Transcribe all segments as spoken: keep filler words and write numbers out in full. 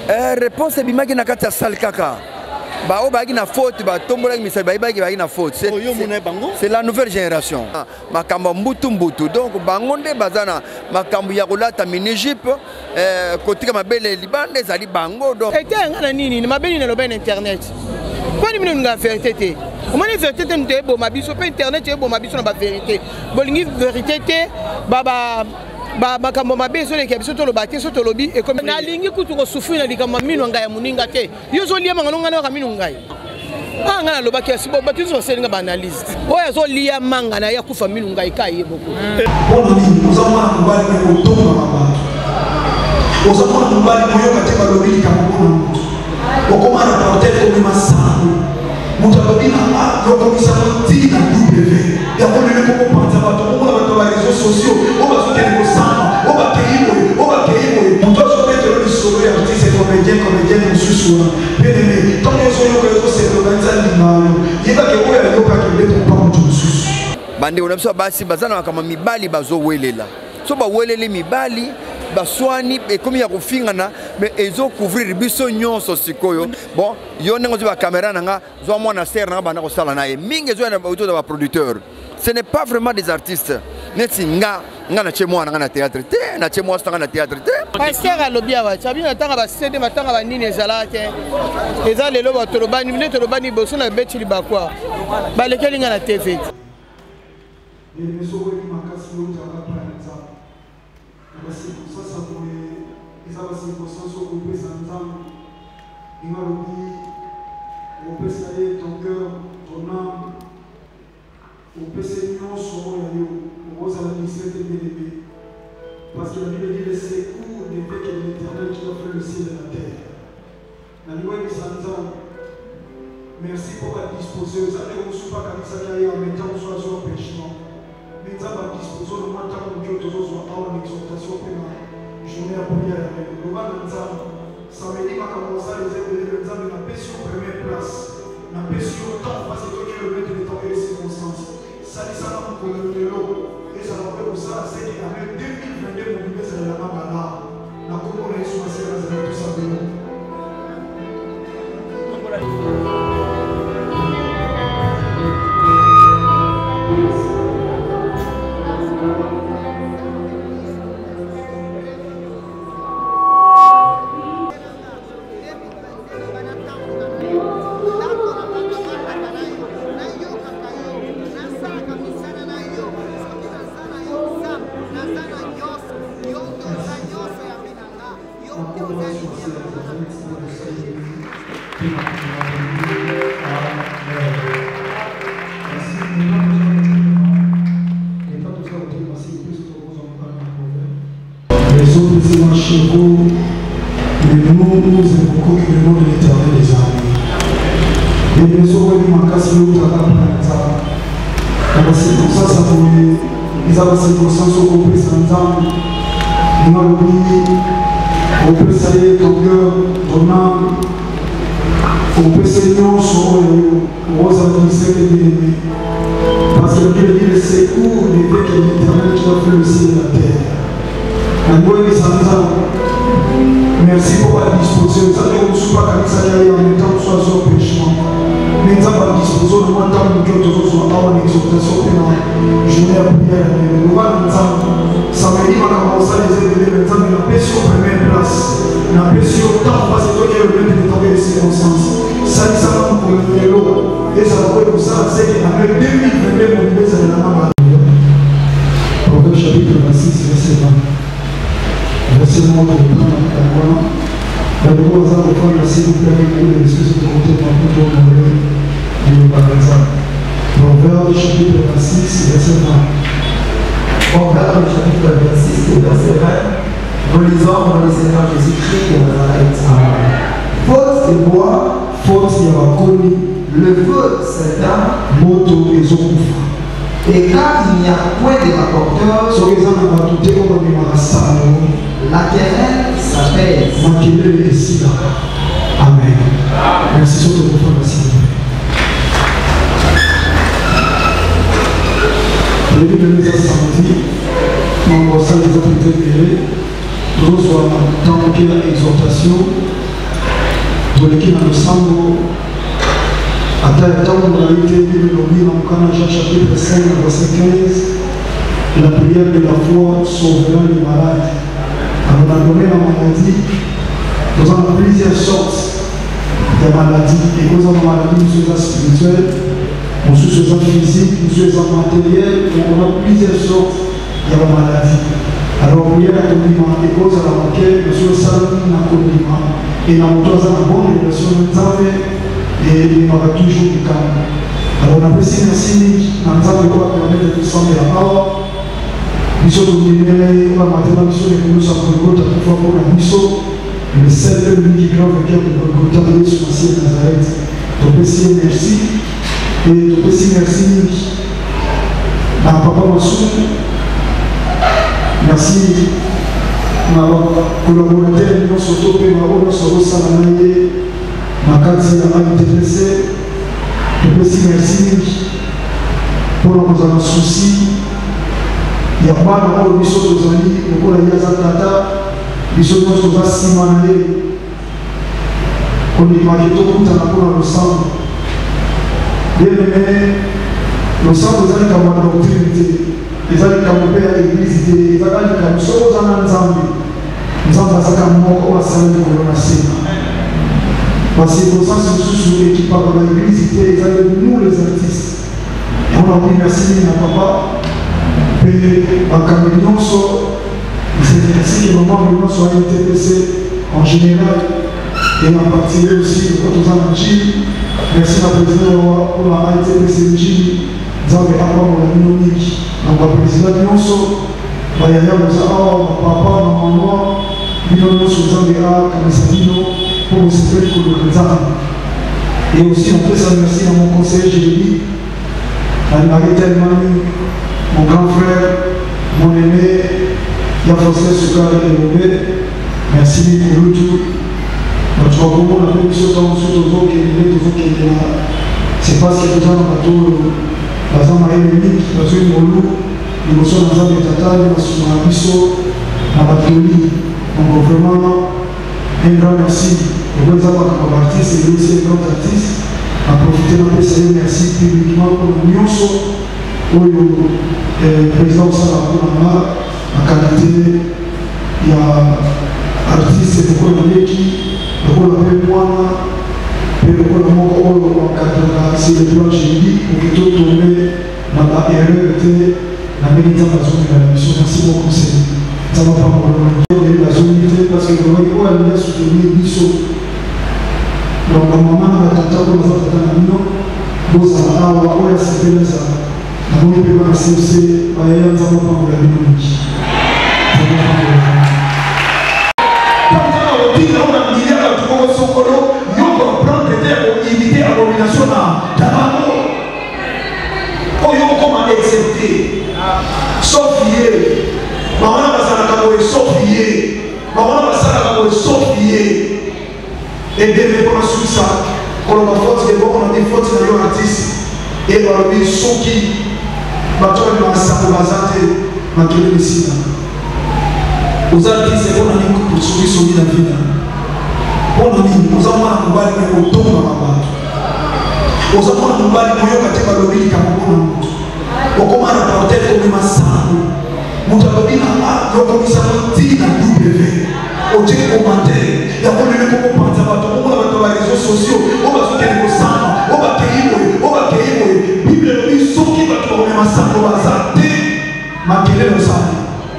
Euh, réponse est bimaki na kati ya sal kaka. Ba o bagi na faute ba tombola misali ba bagi bagi na faute. C'est c'est la nouvelle génération. Makambo mbutu mbutu. Donc bango nde bazana makambo ya kolata mini-jupe euh kotika mabele libande zali bango donc. Ete ngana nini mabeli na loba na internet. Kwa nini mnunga vérité? Comment les vérités n'étaient bon ma biso pas internet est bon ma biso na ba vérité. Bolingi vérité te baba ba makambo mabe so leki biso to lobate so to lobi et comme na lingi kutu ko sufu na likambo mino ngai muninga te yo zo lia mangano ngana ka mino ngai ah ngana lobaki asibo batu so selinga ba analyse oya zo lia manga na ya kufa mino ngai kai boko bona ni ozama mbali ko tonga mama ozama mbali ko yo katika lobi kama bona okoma na porter ko masango mutababina ah yo ko bisama tina w ya ko le ko pensa ba to ko ba to ba réseaux sociaux o ba so kene ko sama o ba keimo o ba keimo muto so mettre le solo ya artiste comédien comédien mususu bien aimé tant que so yo ko se organiser limalo yeba ke ko ya yo ka ke beto pa muto mususu bande ona biso basi bazana kama mibali bazo welela so ba welele mibali baswani et comme il y a kufingana mais ils ont couvrir biso nyonso sikoyo bon yo nengo ba caméra nanga zo mwana ser na bana ko sala na ye mingi zo na auto ba producteur ce n'est pas vraiment des artistes neti nga nga na chemo na na théâtre te na chemo sta na théâtre te pasteur alobia wa chabi na tanga ba cd matanga ba nini ezala te eza lelo ba tolobani mine tolobani boso na betili ba kwa ba lekeli nga na T V c'est pour ça ça pourrait les avoir circonstances au groupe ensemble il m'a dit on peut saluer ton cœur ton âme on peut se union sur la lieu on va à la lycée de bien-aimé parce que la Bible dit le secours n'est fait que l'Éternel qui a fait le ciel et la terre la loi de Sanzan merci pour la disposition ça ne vous pas comme ça qu'il y a en mettant soit sur le péchement mais ça va disposer le moins tant que Dieu te soit en exhortation pour la journée à prière. Le va dans ça, ça veut dire que comme ça les élèves de l'examen n'a pas sur première place, n'a pas sur temps parce que Dieu le met de temps et les circonstances. Ça dit ça va pour le l'eau et ça va faire ça c'est qu'il y a même deux mille vingt-deux mon bébé c'est la maman là. La commune est sur la série de tout ça de nous. Chez vous, mais nous nous invoquons que le nom de l'Éternel des armées. Et les autres, ils m'ont cassé le bout à la planète. C'est pour ça que ça pourrait. Ils avaient cette conscience au groupe sans âme. Ils m'ont oublié. On peut saluer ton cœur, ton âme. On peut saluer ton son et rose à ton ciel et bien-aimé. Parce que Dieu dit le secours n'est fait que l'Éternel qui a fait le ciel et la terre. Merci pour la disposition. Ça ne vous pas comme ça en même temps que soit sur le péchement. Mais ça va disposer de moi tant que Dieu soit en exhortation pour la journée à prière. Nous allons ensemble. Ça veut dire qu'on a commencé à les aider maintenant, mais la paix sur la première place. La paix sur le temps parce que toi qui es le même de tomber les circonstances. Ça dit ça va pour le vélo. Et ça va pour ça, c'est qu'après deux mille vingt-deux, mon bébé, c'est la maman. Proverbe chapitre vingt-six, verset vingt. Verset moi de prendre la loi aux enfants de s'il vous plaît avec vous les excuses de côté pour tout le monde et par exemple Proverbe chapitre vingt-six verset vingt. Proverbe chapitre vingt-six verset vingt. Relisons dans le Seigneur Jésus-Christ de Nazareth. Faute de bois, faute de Yakoni, le feu s'éteint, moto et zokufa. Et car il n'y a point de rapporteur, sur les hommes à tout comme la querelle s'apaise. Amen. Merci sur ton frère, merci. Le livre de nous a senti, on va s'en les appliquer, nous sommes dans l'exhortation, toleki na losambo ata ntango ngai te Bible elobi na mokana Jean chapitre cinq verset quinze, la prière de la foi sauvera les malades. Alors on a donné la maladie, nous avons plusieurs sortes de maladies, et nous avons maladies nous sommes spirituelles, nous sommes physiques, nous sommes matériels, donc on a plusieurs sortes de maladies. Alors prière à condiment, et cause à la laquelle nous sommes salés dans le condiment, et nous avons une bonne relation de Nzambe, et nous avons toujours du calme. Alors on a apprécié merci, nous avons permettre de descendre la parole. Nous sommes venus à matin, nous sommes venus à Golgotha pour faire pour la mission. Le seul qui grand vainqueur de Golgotha de Jésus de Nazareth. Donc merci, merci. Et donc merci, merci. À Papa Massou. Merci. Ma collaborateur, nous sommes tous les marins, nous sommes tous salariés. Ma carte à T P C. Donc merci, merci. Pour nous avoir un souci. Il y a pas de mission aux amis, pour la Yazatata, mission aux Assimané, on est marqué tout le temps pour le sang. Bien aimé, le sang aux amis comme la doctrine, les amis comme le père à l'église, les amis comme ceux aux amis Nzambi, Nzamba Sakamoko, à Salé de Colonacé. Parce que le sang se sous qui parle de l'église, les amis nous les artistes. Et on a dit merci à papa. En c'est ainsi que le membre soit intéressé en général et en particulier aussi aux Antilles. Merci à la présidente pour la I T P C J, nous avons rapport à la Monique. Donc, la présidente Nyonso, il y a papa, maman, nous sommes comme Sabino pour vous servir pour le Kazan. Et aussi, on peut s'en remercier à mon conseiller juridique, à Marita Elmani. Mon grand frère, mon aîné, Yafosé Soukar et Lobé, merci pour le tout. Notre gouvernement a fait une chose en dessous de vous qui est là, c'est parce que les gens ont tout, la zone ennemique, la zone molou, les motions dans la Tata, les motions dans la Bisso, la Batoli. Donc vraiment, un grand merci. Pour les avoir comme artiste et aussi un grand artiste, à profiter de la merci publiquement pour l'Union. Le président Salama a qualité, il y a artiste de Konaléki, de Konapémoana, et de Konamoko en quatre c'est le plan juridique pour que tout tourne dans la erreur de la méditation de la mission. Merci beaucoup, ça va pas pour le la zone parce que le Royaume a soutenu Bissot. Donc, la maman a tenté de nous faire un nom, vous avez un peu de sécurité. Nous devons cesser à y aller dans la Bible. Quand on dit qu'on a mis à trouver son colo, nous comprenons que éviter l'abomination à Damano. Quand on commence à accepter, Sophie, maman va s'en Sophie, maman va s'en Sophie, et bien, pour la suite, quand on a fait des bons, on a des fautes dans l'artiste, et on a dit ceux qui bato ni masabu bazate matole misina uzaki se bona ni kusubiso ni na vida bona ni uzamana kubali kwa kutonga mabato uzamana kubali moyo katika lobili kama bona mtu ukomana protect kwa masabu mutabadina a yoko misamutina w oje commentaire ya bona ni ko panza bato ko bato ba réseaux sociaux o ba soke ko sama o ba keimo o ba keimo bible ni soki bato ko masabu bazate makelele sana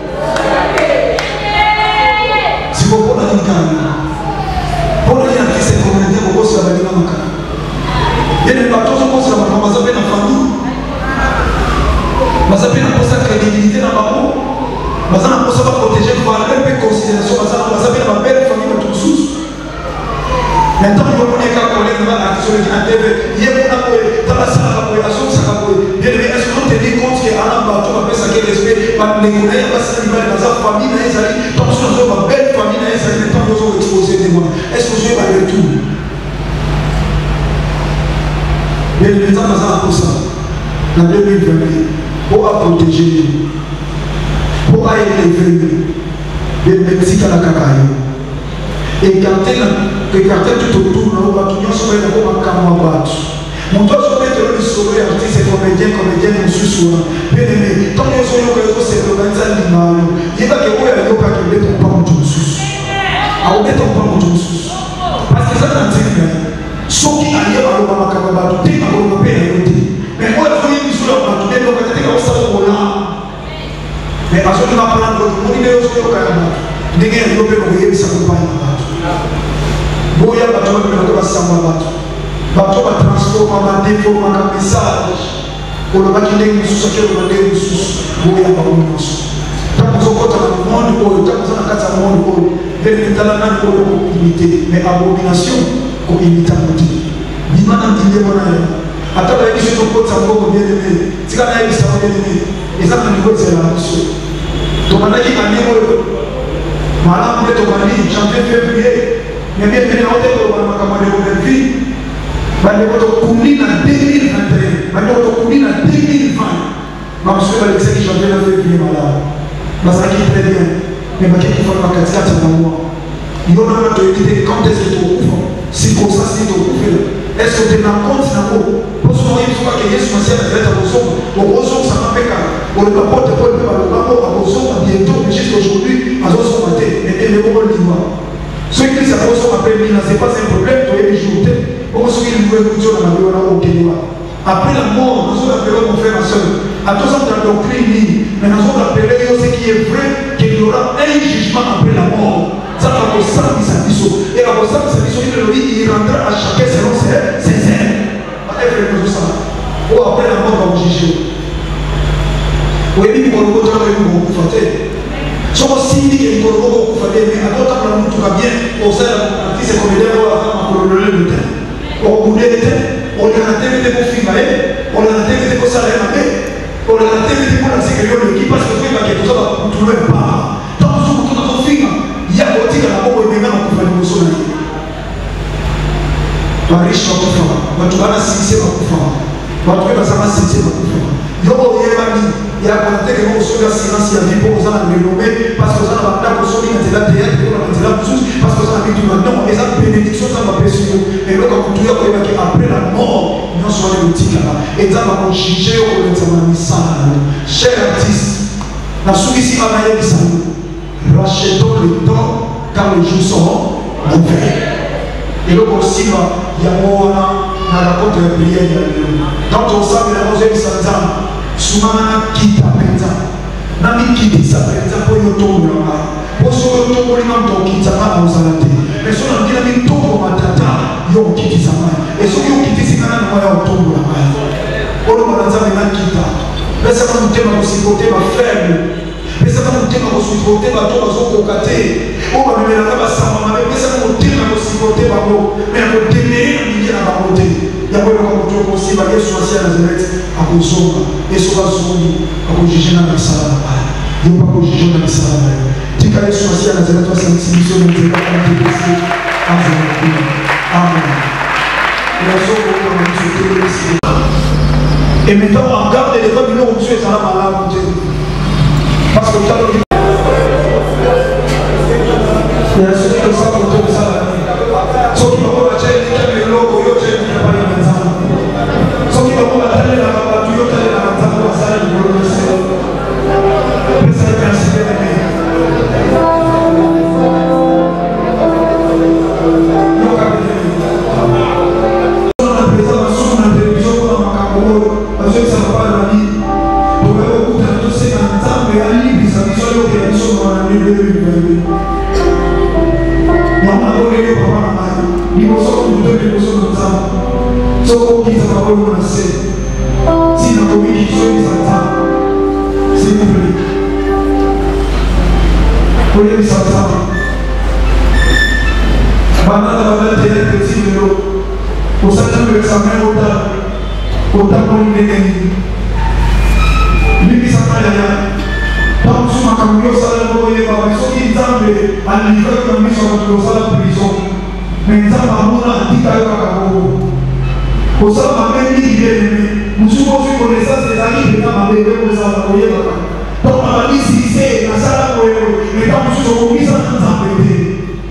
siko pona nikana pona ya kise komende ko kosa ba dina maka yene bato so kosa ba mazabe na famille mazabe na kosa crédibilité na babo bazana kosa ba protéger valeur et considération bazana mazabe na belle famille bato sous maintenant on connaît ka collègue na action qui a T V yé na ko tala sala ko action sala ko bien mais est-ce qu'on te dit compte que ana bato ba pesa que respect ba les basi ni ba za famille na ezali donc so zo ba belle famille na ezali tant zo exposer des mots est-ce que je vais le tout bien mais ça bazana ko ça en deux mille vingt pour protéger pour aider les familles bien mais si kala kakayo et quand écarter tout autour, dans le bâton, on se met dans le camarade. Mon doigt sur mettre le soleil, artiste, comédien, comédien, on se souvient. Bien aimé, tant que les gens qui se organisent à l'image, il n'y a pas que vous ayez pas que vous mettez pas mon tout sous. Ah, vous mettez pas mon tout sous. Parce que ça, c'est un truc. Ceux qui allaient à l'Obama Kababa, tout est à l'Obama Pénéloté. Mais moi, je voyais sur la main, tout est à l'Obama Kababa. Mais parce que nous allons prendre le monde, il est aussi au Canada. Nous allons prendre le monde, ça ne va pas. Vous voyez, vous allez prendre le monde. Bato ba transforma ba déforma ka message olo ba kile mususu ke olo ba mususu boya ba mususu tapo sokota na monde ko tapo sana kata monde ko vele tala na ko ko imiter mais abomination ko imiter moti bimana ndile mona ya ata ba yiso to kota ngo bien aimé tika na yiso bien aimé ezaka ni ko tsela mususu to bana ki kanemo mala mbe to bani janvier février mais bien bien na hote ko ba makamade ko vie. Bande koto kumina deux mille vingt et un, bande koto kumina deux mille vingt. Ma monsieur va laisser qui chantait la février malade. Ma ça qui très bien. Mais ma qui faut pas quatre quatre dans moi. Il y a un autre qui quand est-ce que tu ouvres? Si comme ça si tu ouvres. Est-ce que tu n'as compte dans moi? Pour ce moment il faut que Jésus Messie à la raison. Au raison ça m'a fait car. On ne peut pas te prendre par le rapport à raison bientôt jusqu'aujourd'hui à son matin. Mais elle est au niveau. Ceux qui s'en appellent Mina, ce n'est pas un problème, tu es les jours. Après la mort, nous allons appeler mon frère et soeur. À tous ans de la doctrine, mais nous allons appeler ce qui est vrai, qu'il y aura un jugement après la mort. Ça va au sang de sa mission. Et à au sang de sa mission, il rendra à chacun selon ses ailes. Ou après la mort, on va juger. Ou bien, on va vous faire. Sono sindi che incorrono con fadene, a volta per molto bien, o se la artista come devo la fama con le lute, o budete, o la tele de confina, o la tele de cosa la me, o la tele de cosa che io chi passa qui ma che tu sa tu non pa. Tanto su tutto confina, ya botti la bobo e meno con fare musolo. Marisha kwa fa, watu wana sisi kwa fa. Watu wana sama sisi kwa fa. Yo yebani il y a un côté que nous sommes silence, il y a des gens qui ont renommé parce que ça n'a pas besoin de la théâtre, parce que ça n'a pas besoin de non, et ça bénédiction, ça va passer. Et donc, quand tu as dit après la mort, nous sommes les boutiques là, et ça va nous juger au lieu de nous cher artiste, la soumission à la rachetons le temps car les jours sont mauvais. Et donc aussi, il y a moi, dans la compte de prière, quand on sait que la rosée de Satan, Sumana kita penza, nami kiti sa penza po yo tombo lama, po so yo tombo lima to kita ma uzalate, e so na kila mi tombo matata yo kiti sa mai, e so yo kiti singana na yo tombo lama, olo maranza na kita, pesa kama mtema kusipote ba faible, pesa kama mtema kusipote ba to bazo kokate, o ba mela kama sama ma pesa kama mtema kusipote ba mo, me ko temere na ngira ba mote. Il y a beaucoup de gens qui ont Yesu à Nazareth à Kosoma, Yesu à Zouni, à Kojiger dans la salle. Il n'y a pas Kojiger dans la salle. Tu as Yesu à Nazareth à Saint-Mission, mais tu n'as pas été blessé. Amen. Amen. Et maintenant, on regarde les femmes, nous, on tue ça là, malade. Parce que tu as le il y a ceux qui savent autour de ça. Ceux qui vont voir la chaîne, qui ont le logo, ils ont le travail. Ceux qui vont voir la télé, la voiture, ils ont la table, la salle, ils ont le ciel. Mais ça est ainsi de l'aimer. Nous avons la présentation de la télévision pour la Macabro, parce que ça ne va pas la vie. Nous avons beaucoup de tous ces ensemble et à l'île, ça nous a été une chose dans l'année deux mille vingt-deux. Nous avons eu papa na ni moso de deux moso de ça so qui ça va pas passer si la communication est ça c'est public pour les ça ça bana da bana tele que si le pour ça que l'examen au ta au ta pour les gagner lui ça pas là tant que ma camion ça le voyait pas mais ce qui semble à niveau comme ils sont dans la prison mais ça va mona tika yo kakabo pour ça ma même dit il est nous sommes sur connaissance des amis de ma bébé pour ça va voyer donc ma dit si c'est na sala ko mais quand nous sommes mis ensemble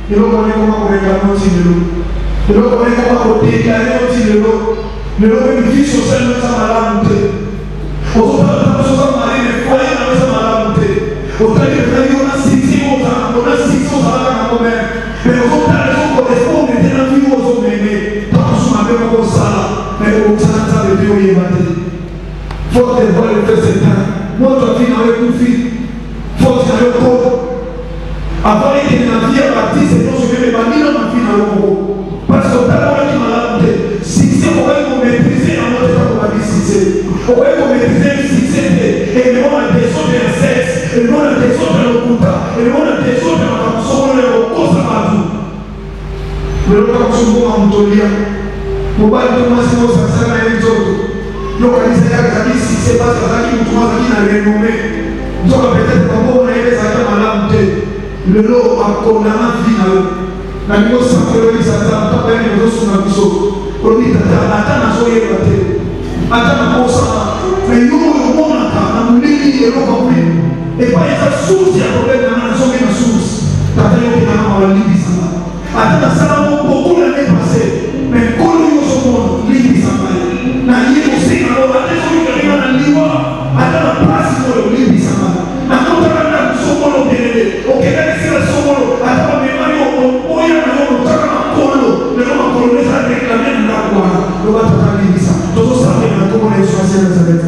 eloko wana ekoma korekama oti lelo eloko wana ekoma kodeklare oti lelo lelo mpe vie sociale eza malamu te ozotala biso oza mari me foye na eza malamu te otali ezali ona sisi ona sisi ozalaka nango meme me ozotala ezokorespondre te na vie ozomene ntanso mabe moko osala me okosala nzambe te oyeba te faute de voir le fait certain moto avi na yo ekufi faute na yo koko avant ekende na vie ya baptiste nyonso meme bandino na vie na yo moko parce que otala onaki malamu te sise okoki komaîtrise yango te tako babi sise okoki komaîtrise sise te elemo na desordre ya sexe elemo na desordre ya lokuta elemo na desordre ya makambo sokolo ya kokosa bato lelo kaka kosomboka moto lia mobali to mwasi mosakisaka na ye nzoto yokanisa yaka ezalaki sise pasi azalaki motu azalaki na renome nzoka peut-être bango na ye ezalaki malamu te lelo akondana vi na yo na bino sankololisa nzambe papa yene ozosunga biso olobi tata ata nazoyeba te ata nakosana me yo oyo omonaka na molili eloko mpe epai eza source ya problème nanga nazongi na source tata yokenanga mawalibisanga ata nasala moboko lane passé me nkolo yo ozomona libisanga na ye kosenga lo ata ezoyokalinga na liwa ata na place oyo libisanga nakotaka ndako sokolo belele okendaki sila sokolo ata bamemani oya na yo otaka na kolo lelo makolo eza reklame na ndako wana loba tata libisa tozosambela na komona yesu asi ya nazareth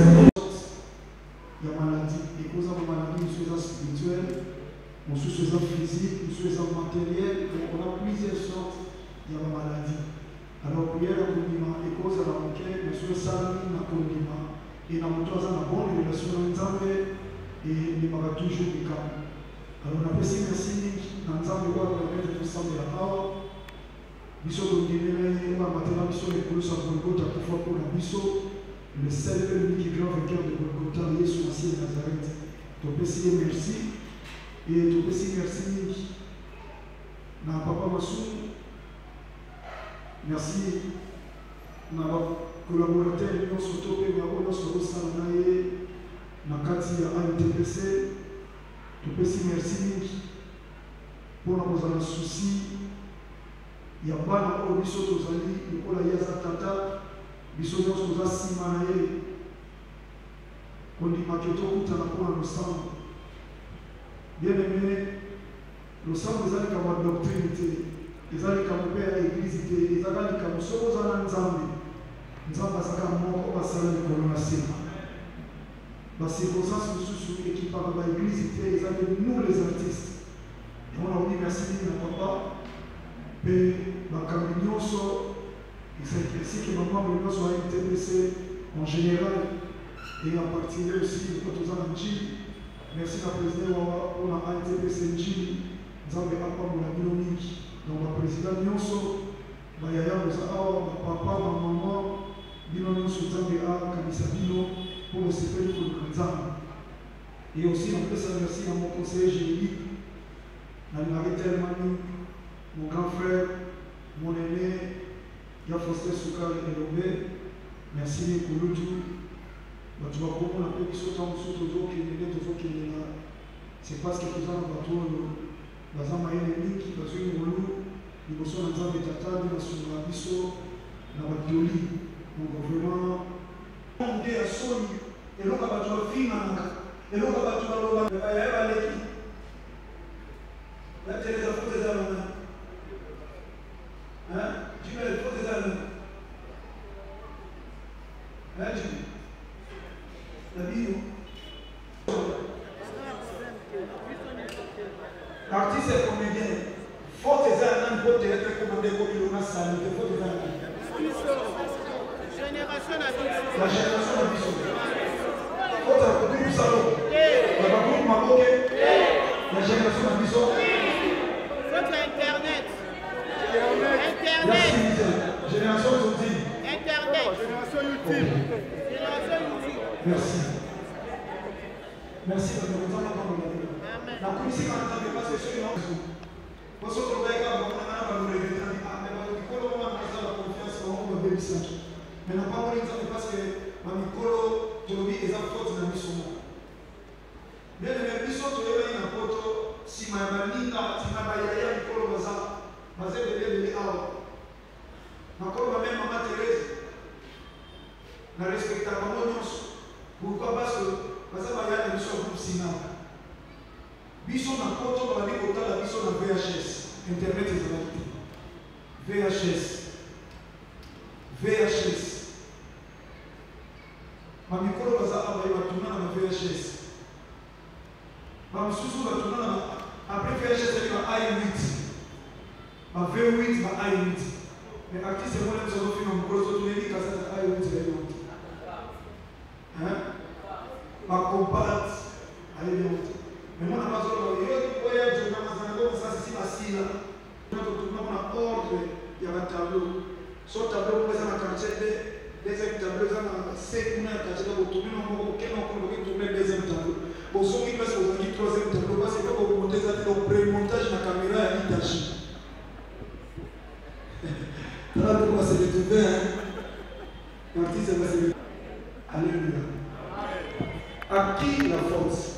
ya maladi ekoza mo maladi mosusu eza spirituel mosusu eza physique mosusu eza matériel donc on a plusieurs sortes ya bamaladi alors prière ya kondima ekozala moke mosusu esalami na kondima e na moto aza na bonne relation na nzambe elimaka toujours likambo alors napesi merci mingi na nzambe oyo permettre tosambela awa biso tondimela ye bamatela biso ekolosa golgota kufa mpona biso le seul et l'unique grand vainqueur de Golgotha yesu masi ya nazareth topesi ye merci e topesi merci mingi na papa masumu merci na bacolaborateur nyonso to mpe bango nyonso bakosala na ye na kati ya A N T P C topesi merci mingi mpona kozala susi ya bana oyo biso tozali lokola ye aza tata biso nyonso toza nsima na ye kondimaka tokutana mpona losambo bien aimé losambo eza likambo ya doctrine te eza likambo mpe ya eglize te ezaka likambo soki oza na nzambe nzambe azaka moko basala likolo na nsima bacirconstance mosusu ekipaka baeglize te ezaki nous les artistes yango nakomi merci mingi na papa mpe bakambi nyonso esike bamambre nyonso ya N T P C en général et en particulier aussi po toza na njili merci na président wawa mpona A N T P C njili nzambe apambola bino mingi donc baprésident nyonso bayaya boza awa bapapa bamama bino nyonso nzambe akanisa bino pour le sepelio de Nzambe. Et aussi, on peut se remercier à mon conseiller juridique, Nalari Telmani, mon grand frère, mon aîné, Yafosté Soukar et Lobé. Merci beaucoup. Tu vas comprendre un peu qui sont en dessous de l'eau qui est né, de l'eau qui est là. C'est parce que tu as un bateau, dans un maïen ennemi qui va sur une roue, ils vont sur un zam de tata, ils vont sur un biseau, dans la bioli. Donc vraiment, on est à son et l'on va jouer film et l'on va jouer le bail l'équipe. La télé a fait des armes. Hein? Tu mets les fautes des armes. Hein, tu la bio. L'artiste est comédien. Faute des armes, il faut être commandé comme il a salé. Faute des armes. Génération à Bissot. La génération à Bissot. Faut que le groupe salon. Le groupe Maboke. La génération à Bissot. Faut que Internet. Internet. Génération YouTube. Internet. Génération YouTube. Génération YouTube. Merci. Merci de nous entendre. Amen. La commission n'a pas ce sujet. Vous savez que vous avez un mais n'a pas voulu dire parce que ma micro tolobi est en faute de la mission. Bien, mais mission tolobi est en faute si ma malinga, si ma baïa micro baza. respecter pourquoi? Parce que parce que il y a une mission groupe Sina. Bison na poto ba ni kota la bison na V H S. Internet ezalaki. V H S. V H S. Ma mikolo bazala ba batuna na V H S. Ma msusu batuna na après V H S avec ma I huit. Ma V huit, ma I huit. Mais artiste moi les autres films mon gros tous les cassette I huit là. Hein? Ma compact allez bien. Mais moi, je ne sais pas si je suis assis là. Je ne sais pas ordre, il y a un tableau. Ce tableau, vous avez un quartier, deuxième tableau, vous avez un cinq quartier, vous tournez dans le deuxième tableau. Pour ceux qui passent au troisième tableau, parce que vous montez ça dans le pré-montage, la caméra est détachée. Là, vous passez les deux, hein. L'artiste va se lever. Alléluia. À qui la force?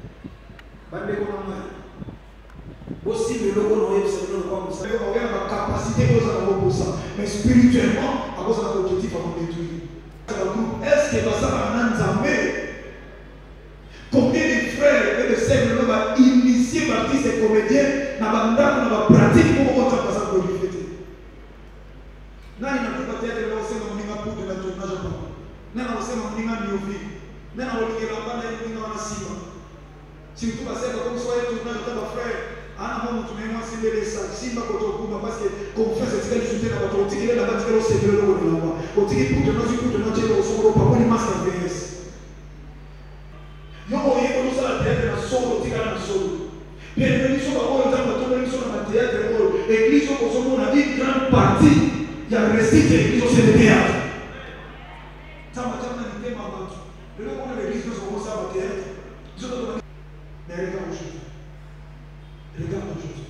Aussi, le logo n'a pas capacité pour ça. Mais spirituellement, à cause de l'objectif à détruire. Est-ce que ça va nous combien de frères et de sœurs nous ont initié partie ces comédiens dans la pratique pour qu'on fasse ça pour lui fêter? Non, il n'a pas théâtre là aussi dans le pour de la tournage. Non, on sait mon lingua miovi. Non, on dit que la bande est une sima. Si vous passez comme soit un tournage de votre frère, à un moment où tu m'as enseigné les sacs, si ma koto kuma parce que confiance est très juste dans votre outil, il est là-bas, il est au secret de l'eau. Au tigre pour te nous pour te nous tirer au solo, pas pour les masques V S. Yo, on y est comme ça la théâtre dans solo, tigre dans solo. Bien, nous sommes pas au temps de tourner sur la théâtre, l'église au Kosovo, on a dit une grande partie, il y a resté que l'église au C D théâtre. Ça m'a dit, ma banque. Le lieu où l'église nous commence à théâtre, mais regarde aujourd'hui. Regarde aujourd'hui.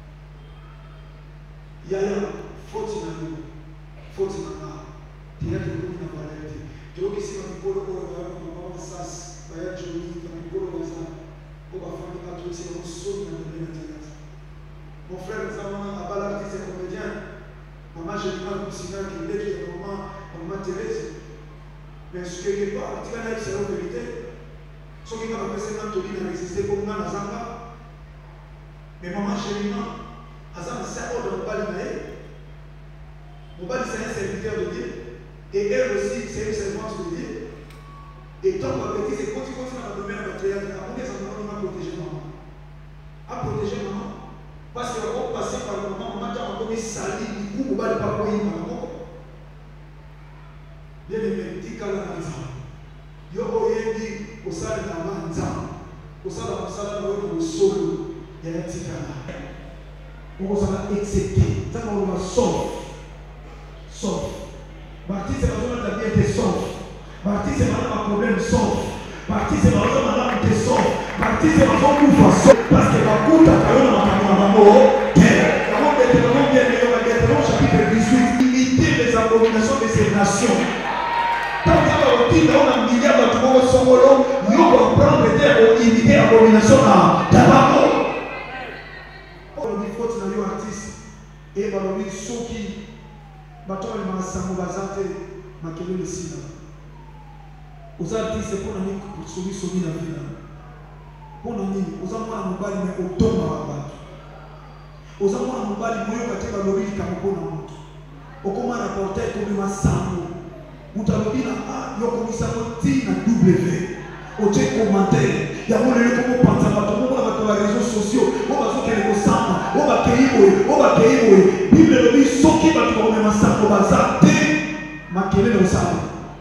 Il y a un faute dans nous. Faute dans nous. Il y a des gens qui n'ont pas l'arrêté. Je vois que si on peut le voir, on va voir ça. Il y a des gens qui n'ont pas le voir. On va faire des choses qui sont sauts dans le théâtre. Mon frère, nous avons un bal artiste et comédien. Maman, j'ai du mal pour signer qui est là, maman, maman Thérèse. Mais ce que quelque part, tu vas dire, c'est la vérité. Ce qui va passer dans ton lit, résister comme dans la zanga. Mais maman chérie, à ça, c'est un ordre de balinaï. Mon bal, c'est un serviteur de Dieu. Et elle aussi, c'est une servante de Dieu. Et tant que petit, c'est quand tu continues à donner à votre théâtre, à mon des enfants, on va protéger maman. À protéger maman. Parce que on passe par le moment, maman, tu as encore mis sali, du coup, on va ne pas croire maman. Bien aimé, dis qu'à la maison. Yo oyebi osala na manza osala osala na wo solo ya tikala on osala accepter ça on va sauf sauf parti c'est pas la bien te sauf parti c'est pas un problème sauf parti c'est pas malade te sauf parti c'est pas pour sauf parce que la kuta kaona makamwa mambo terre avant d'être vraiment bien meilleur à Deutéronome chapitre dix-huit imiter les abominations de ces nations. Quand tu as un milliard de gens qui sont là, ils vont prendre des imiter l'abomination à Tabako. On dit faut que tu artiste et on dit ceux qui battent les massacres, ma quelle est le signe. Aux artistes, c'est pour nous pour sauver sauver la vie. Pour nous, aux enfants nous parlent mais au tombe à battre. Aux enfants nous parlent mais au battre à l'obéir comme pour nous. Au comment rapporter comme un sang. Mutalobi na A, yo komisa moti na W. Oche commentaire. Ya mo le ko panza bato mo na bato ba réseaux sociaux. O ba so kele ko samba, o ba keibo, o ba keibo. Bible lobi soki bato ko mema samba ba za te makele no samba.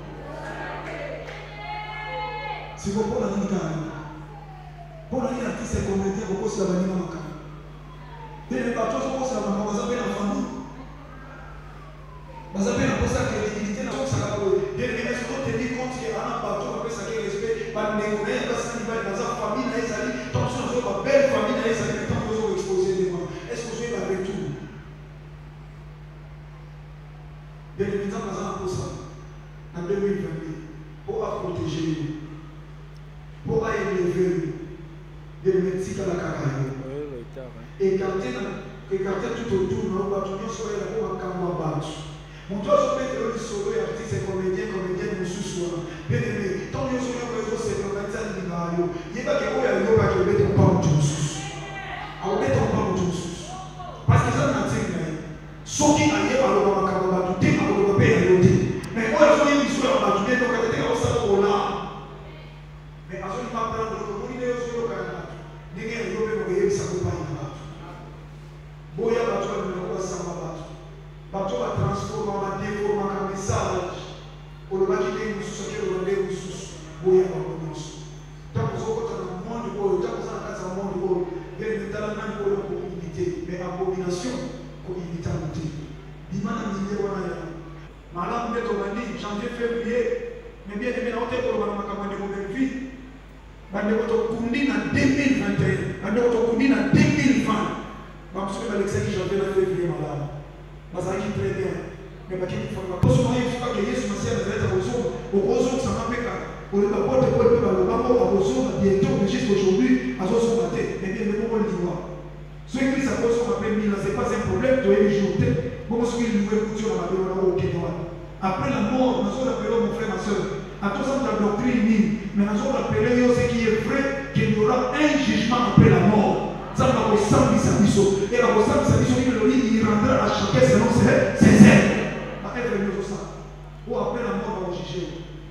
Si vous prenez un cas, pour un artiste comédien, vous posez la bannière en cas. Bien les bateaux, vous posez la bannière, vous avez la famille. Vous avez la crédibilité dans tout ça. Bien les gens ont tenu compte qu'il y a un bateau, après ça qui est respect, par les négociations, parce qu'il va dans sa famille, dans les alliés, tant que vous avez une belle famille, dans les alliés, tant que vous avez exposé des mains. Est-ce que vous avez un retour? Bien les gens, vous avez pour ça. En deux mille vingt, pour protéger. Pour élever de médecine à la carrière. Écarter tout autour, nous avons sur la pour un camp à battre. Mon toit se met le solo et artiste et comédien, comédien, nous sous soki aye baloba makambo bato te akoloba mpe yayo te mais oyo azoyi biso ya bato te donc ateteka osala kola mais azoli maprendre omoni nde ozoyoka ya bato ndenge yayo mpe bokoyebisa kopai na bato boya bato babimeko basamba bato bato batransforma badeformaka message olobaki ndenge mosusu akeloba ndenge mosusu boya bango nyonso ntango ozokota na monde oyo ntango oza na kati ya monde oyo bien metala nani oyo koimite mais abomination koimita mote bima na milieu wana ya malamu nde tobandi janvier février mais bien aimé na ote koloba na makambo ya ndeko belvi bandeko tokundi na deux mille vingt et un bandeko tokundi na deux mille vingt bamosuku balekisaki janvier na février malamu bazalaki très bien mais bakiki fonga poso moye fukaka yesu masiya nazaleta kozonga okozongisanga mpeka oleba pote pote mpe balobamo akozonga bientôt mais jusqu'à aujourd'hui azozonga te mais bien mekoko liwa so église akozonga mpe mbila c'est pas un problème toyebi jour te bongo soki liwa ekuti yo na mabe wana okende wana après la mort nazorapele mon frère ma soeur atozanga doctrine nini mais nazorapele yo ce qui est vrai qu'il y aura un jugement après la mort nzambe akosambisa biso e akosambisa biso iloli irendra à chacun selon ses ailes baevre nyozosala o après la mort bakojuge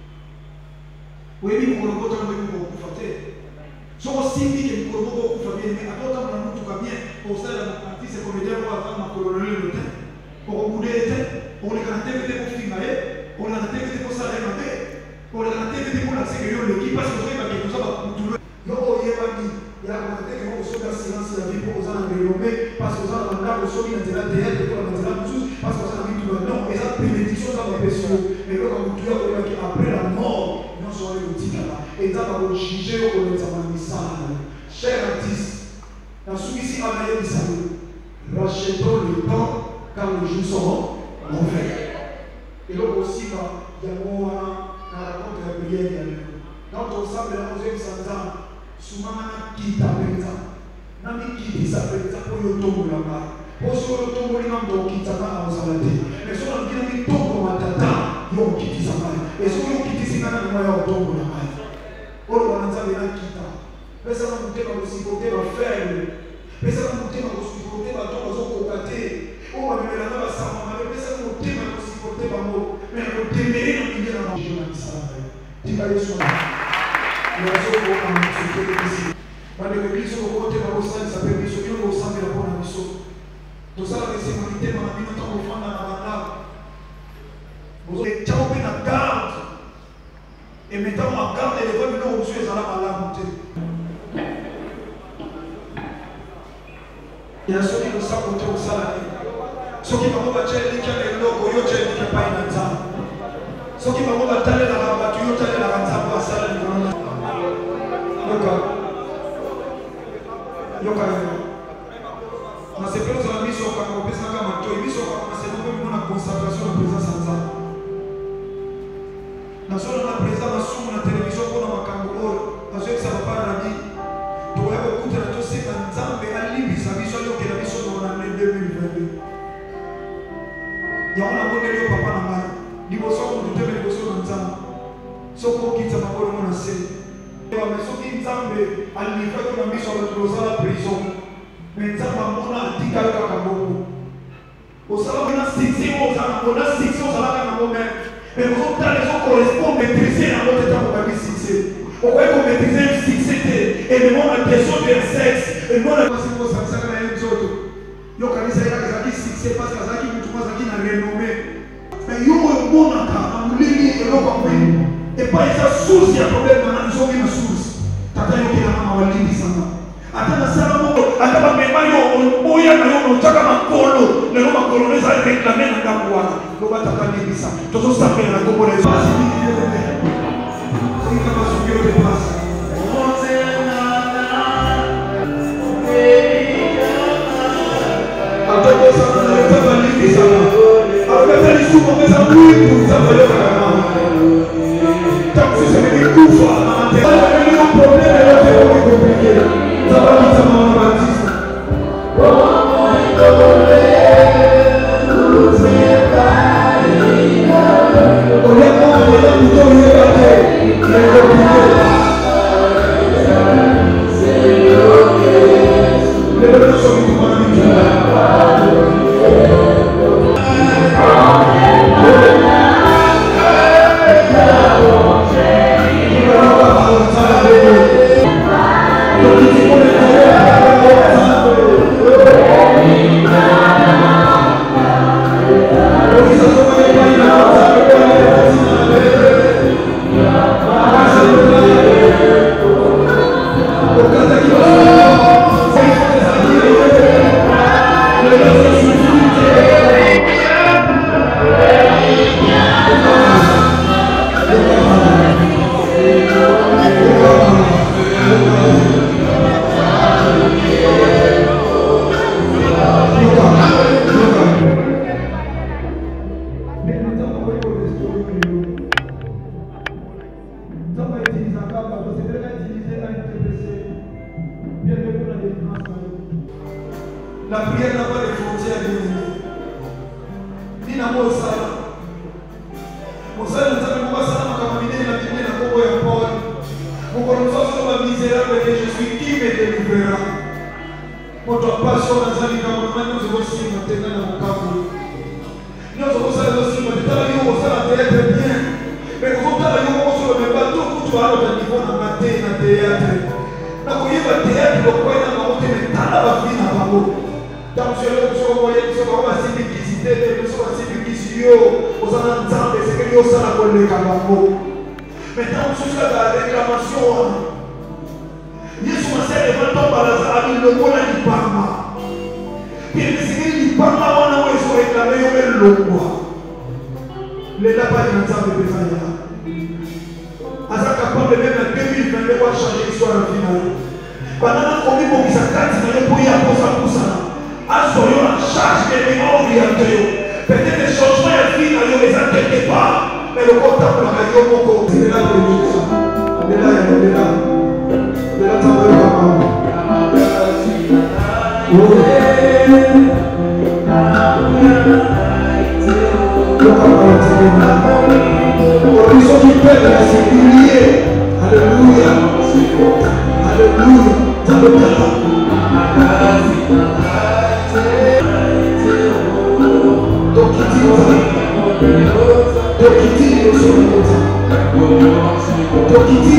oyebi mokolo moko ntango oyebi kokufa te soko osimbi ke mokolo moko okufa bien mais atotambola motuka bien osala artiste comédien moko aza makolo lolelo te okobude ye te okoleka na tv te kofinga ye okoleka na tv te kosala ye mabe okoleka na tv te kolakiseke yo leki parce que ozoyebake koza bakutulo yo oyebani yakona te ke okosoka silence ya vie mpo koza na relome parce que oza na bandako osoki na nzela teyate to na nzela mosusu parce que oza na bitula non eza bénédiction za bapesi yo mais yoka motu ya koyebaki après la mort nyonso wana ekotikala eza bakojuge yo kolenzama na misala cher artiste nasukisi ana yebisa yo rachetons le temps car les jours seront mauvais eloko osika yango wana na raconte ya priere ya lelo donc osambela ozoyebisa nzambe sumanga na kita mpenza na mikitisa mpenza mpo yo tombola ngai po soki oyo tomboli nga moto okitanga na ozala te mais soki nalongi na mitongoma tata yo okitisa ngai e soki okitisi ngai na lingwa ya otombola ngai oloba na nzambe na kita pesaka motema kosikote bafaible pesaka motema kosikote bato bazokoka te oyo bamemelanga basamba mabe pesaka motema kosikote bango me na kotembele na milie na bango na misala ngai tika yesu bandeko biso kokotema kosalisa mpe biso bino kosambela mpona biso tosalaka esengo mitema na bino ntango ofanda na bandako etiako mpe na garde emetamo na garde eleva biloko mosu ezala malamu te ya soki losako te osala te soki bango batya eliki ya eloko yo tya eliki epai na nzambe soki bango batalelaka bato yo talelaka nzambe asala likolo na yoka yoka yo nasepeli ozala biso okanga opesaka matoi biso okanga nasepeli mpo bimona concentration na présence ya nzambe nazona na président masumu na televizio mpona makambo oyo azoyebisa papa rabi tokoya kokutana tosenga nzambe alimbisa biso ayokela biso tokona na deux mille vingt-deux yango nabondeli yo papa na ngai liboso motu te me liboso na nzambe soki okitisa makolongo na se mais soki nzambe alivaki na biso bato ozala prison mais nzambe amona atikali kaka bongo osalaka na succès oyo ozalaka na succès ozalaka nango me mais ozotala ezocorrespond maîtrise yango te ntango obaki succès okoki komaîtrise succès te ememo na question de sexe emona pasi kosamisaka na ye nzoto yo kanisa yaka ezalaki succès parce que azalaki motu mo azalaki na renome mais yo oyo omonaka na molili eloko angoi epai eza source ya problème wana nzongi na source tata yokelanga na walimbisanga ata nasala moko ata bamema yo oya na yo otaka makolo lelo makolo no eza réclame na ngambo wana loba tata limbisa tozosambela na kombo na espasi mingi soki kaka soki yo depase atokosana na yo tata limbisanga apesa lisuku apesa mwiku nzambe yokakama tant que c'est des coups, il y a un problème, il y a un problème compliqué. Ça va vite, ça va en baptiste. On est bon, on est là, on est là, on est là, on est là, on est là. La prière n'a pas de frontières. Ni na mosala. Mosala nous avons commencé à caminer la Bible dans le Congo et Paul. Pour que nous soyons pas misérables que je suis qui me délivrera. Notre passion dans la vie comme nous nous aussi maintenant dans mon camp. Nous avons ça aussi maintenant nous ça va être bien. Mais quand on a eu on se met pas tout tout à l'autre niveau dans la théâtre dans théâtre. Na kuiba théâtre kwa kwa na maote metala ba fina bango. Dans ce lieu sur voyez sur va simplicité de sur simplicité aux ananzambe c'est que yo ça la connaît bango. Maintenant sur la réclamation Yesu masere matomba la zabi le mona di parma. Bien c'est di parma wana weso réclamer yo melongwa. Les là-bas ils n'entendent pas besoin. Asa capable même en deux mille vingt-deux de changer l'histoire finale. Pendant qu'on dit pour ça quatre mais pour y avoir ça pour ça. Asoyo la charge que les gens orientés. Peut-être les changements à vie dans les quelque part. Mais le comptable la radio moko. C'est là pour nous ça. On est là, on est là. On est là ça va ils sont qui peuvent la sécuriser. Alléluia. Alléluia. Ça veut dire donc il dit donc il dit donc il dit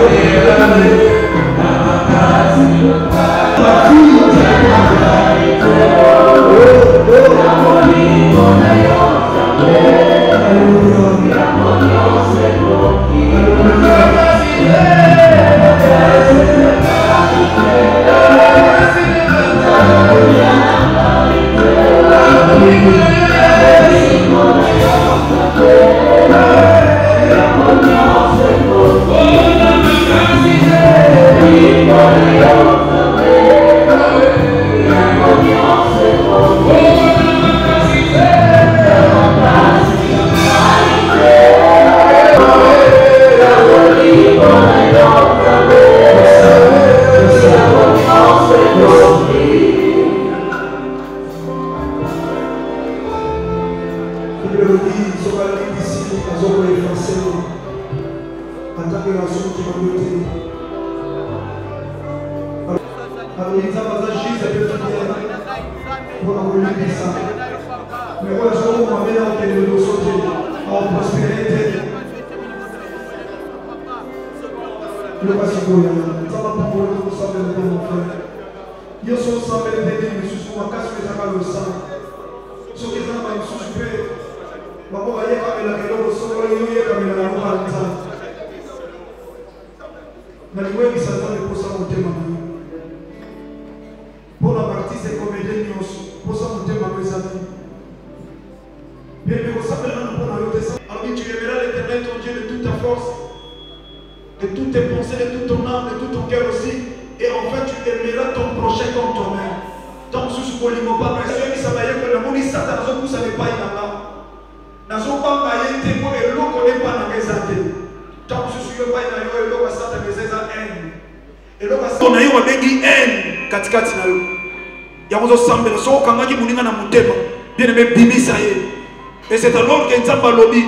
et c'est alors que Nzamba lobi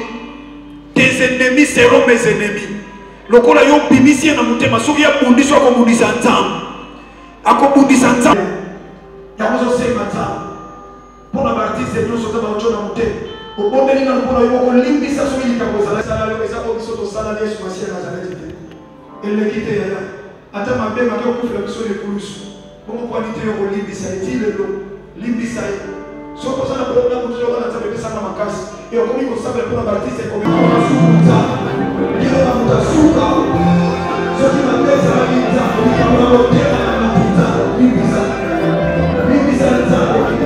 tes ennemis seront mes ennemis. Lokola yo bimisi na mutema soki ya bundiswa ko bundisa Nzamba. Ako bundisa Nzamba. Ya mozo sema Nzamba. Pona baptiste nyo soka ba ocho na mutema. Obondeli na pona yo ko limbisa soki likakoza sala lo eza ko biso to sala Yesu Masia na Nazareth. Elle kite ya. Ata mabe ma ko kufela biso le kulusu. Komo qualité yo ko limbisa etile lo limbisa. Si on pose un problème, on va faire ça dans ma casse. Et on commence à faire pour la bâtisse et comme on va il va vous assurer. Ce qui m'a fait ça, il va vous faire la beauté à la pizza. L'ibisa. L'ibisa, l'ibisa.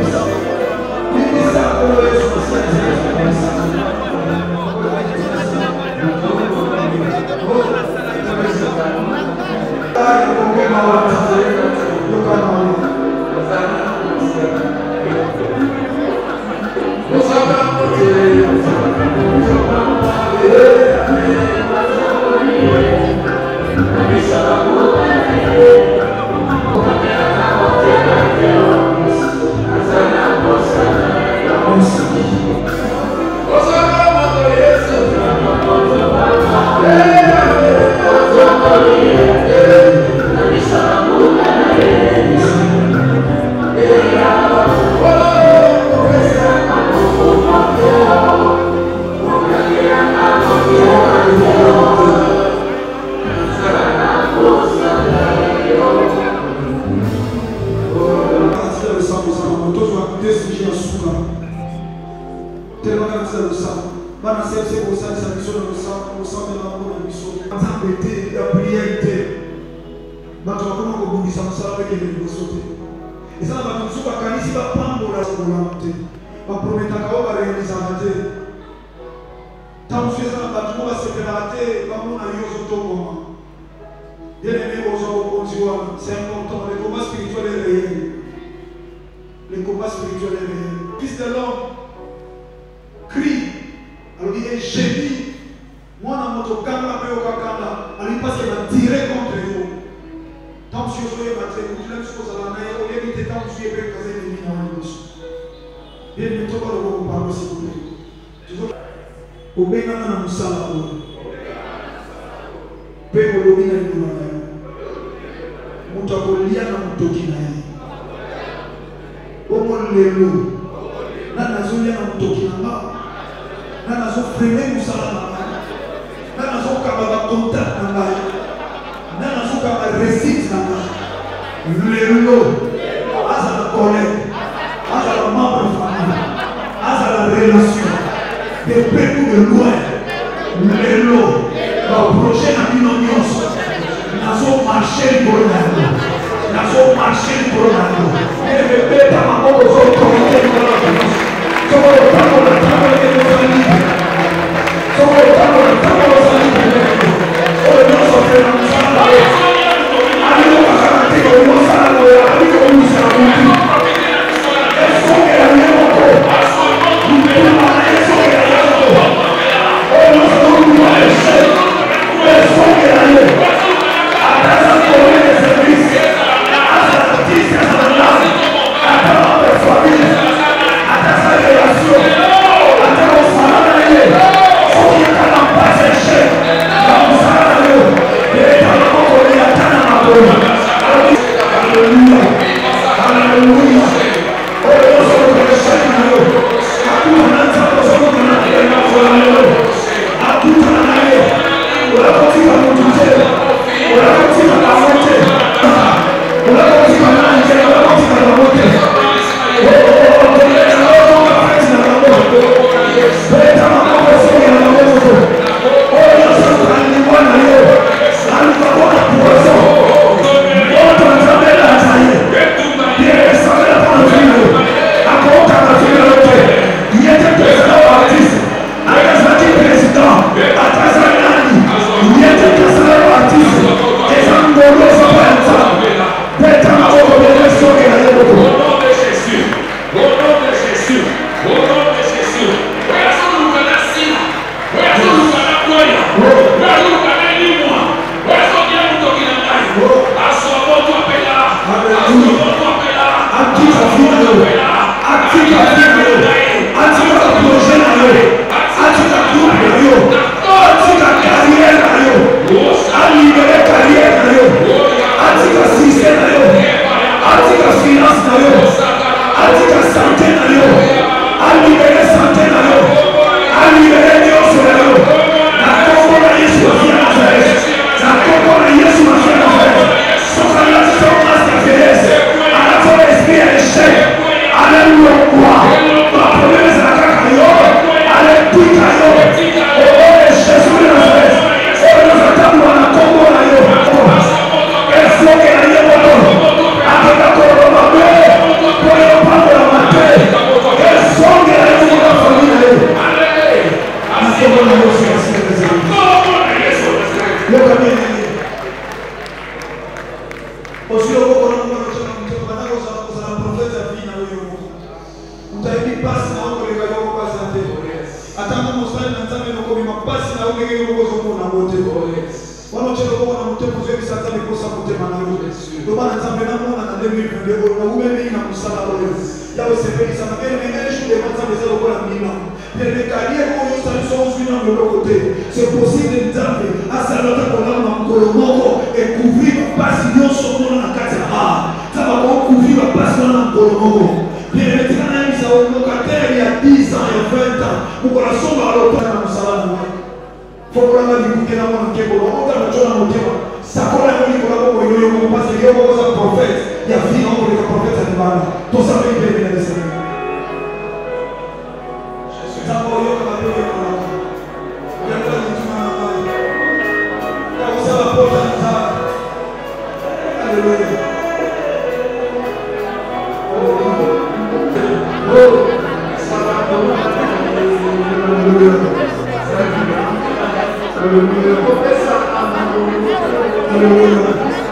L'ibisa, on va être sur Yeah. tellement que c'est le sang. Bana c'est pour ça que ça mission le sang, le sang de l'amour de mission. Tant que la prière était. Bato bakoma kobundisa mosala peke liboso te. Eza na bato mosusu bakanisi bapambola bolamu te. Baprometaka oyo barealizaka te. Ntango mosusu eza na bato mo basepelaka te bamona yo ozotongoma. Bien-aimé ozwa bokonzi wana, c'est important. Le combat spirituel est réel. Le combat spirituel est réel. Fils de l'homme crie. Alors il est génie. Moi dans mon kanga pe okakanda, ali parce qu'il a tiré contre eux. Tant que je suis maté, vous voulez que ça va naître, au lieu de tant que je suis avec les ennemis dans le bouche. Bien, mais toi, le mot parle s'il vous plaît. Au bénin dans le salon. Peu au lobby dans le monde. Mutakolia na mutoki na ye. Omo lelo. Na nazolia na mutoki na ba. Na nazo freiner musala na ba. Na nazo kaba contact na ba. Nana souka ma récite nana. Lelo. Asa la collègue. Asa la membre de famille. Asa la relation. De près ou de loin. Lelo. Le projet n'a plus d'ambiance. Nazo marché le Coronado. Nazo marché le Coronado. Et le bébé dans ma main aux autorités de la France. Somo le temps le temps de nos amis. Somo le temps le temps de nos amis. Oh le nom s'en fait dans le sang. Allez, on va s'arrêter comme on s'arrête. Allez, comme on s'arrête. Est-ce qu'on est allé encore? Nous devons aller sur les réseaux. Oh non, c'est nous qui va échec. Est-ce qu'on est allé? C'est possible de à Salota pour l'homme et couvrir pas si nous sommes dans la case. Ça va couvrir pas si nous sommes bien le locataire il y a dix ans et vingt ans pour la somme à l'hôtel dans le salon. Il faut que l'on ait dit que l'on ait dit que l'on ait dit que ça qu'on a dit que l'on ait dit que parce qu'il y a un prophète, il y a vie dans le prophète animal. Tout ça veut dire que Alléluia. Alléluia. Alléluia.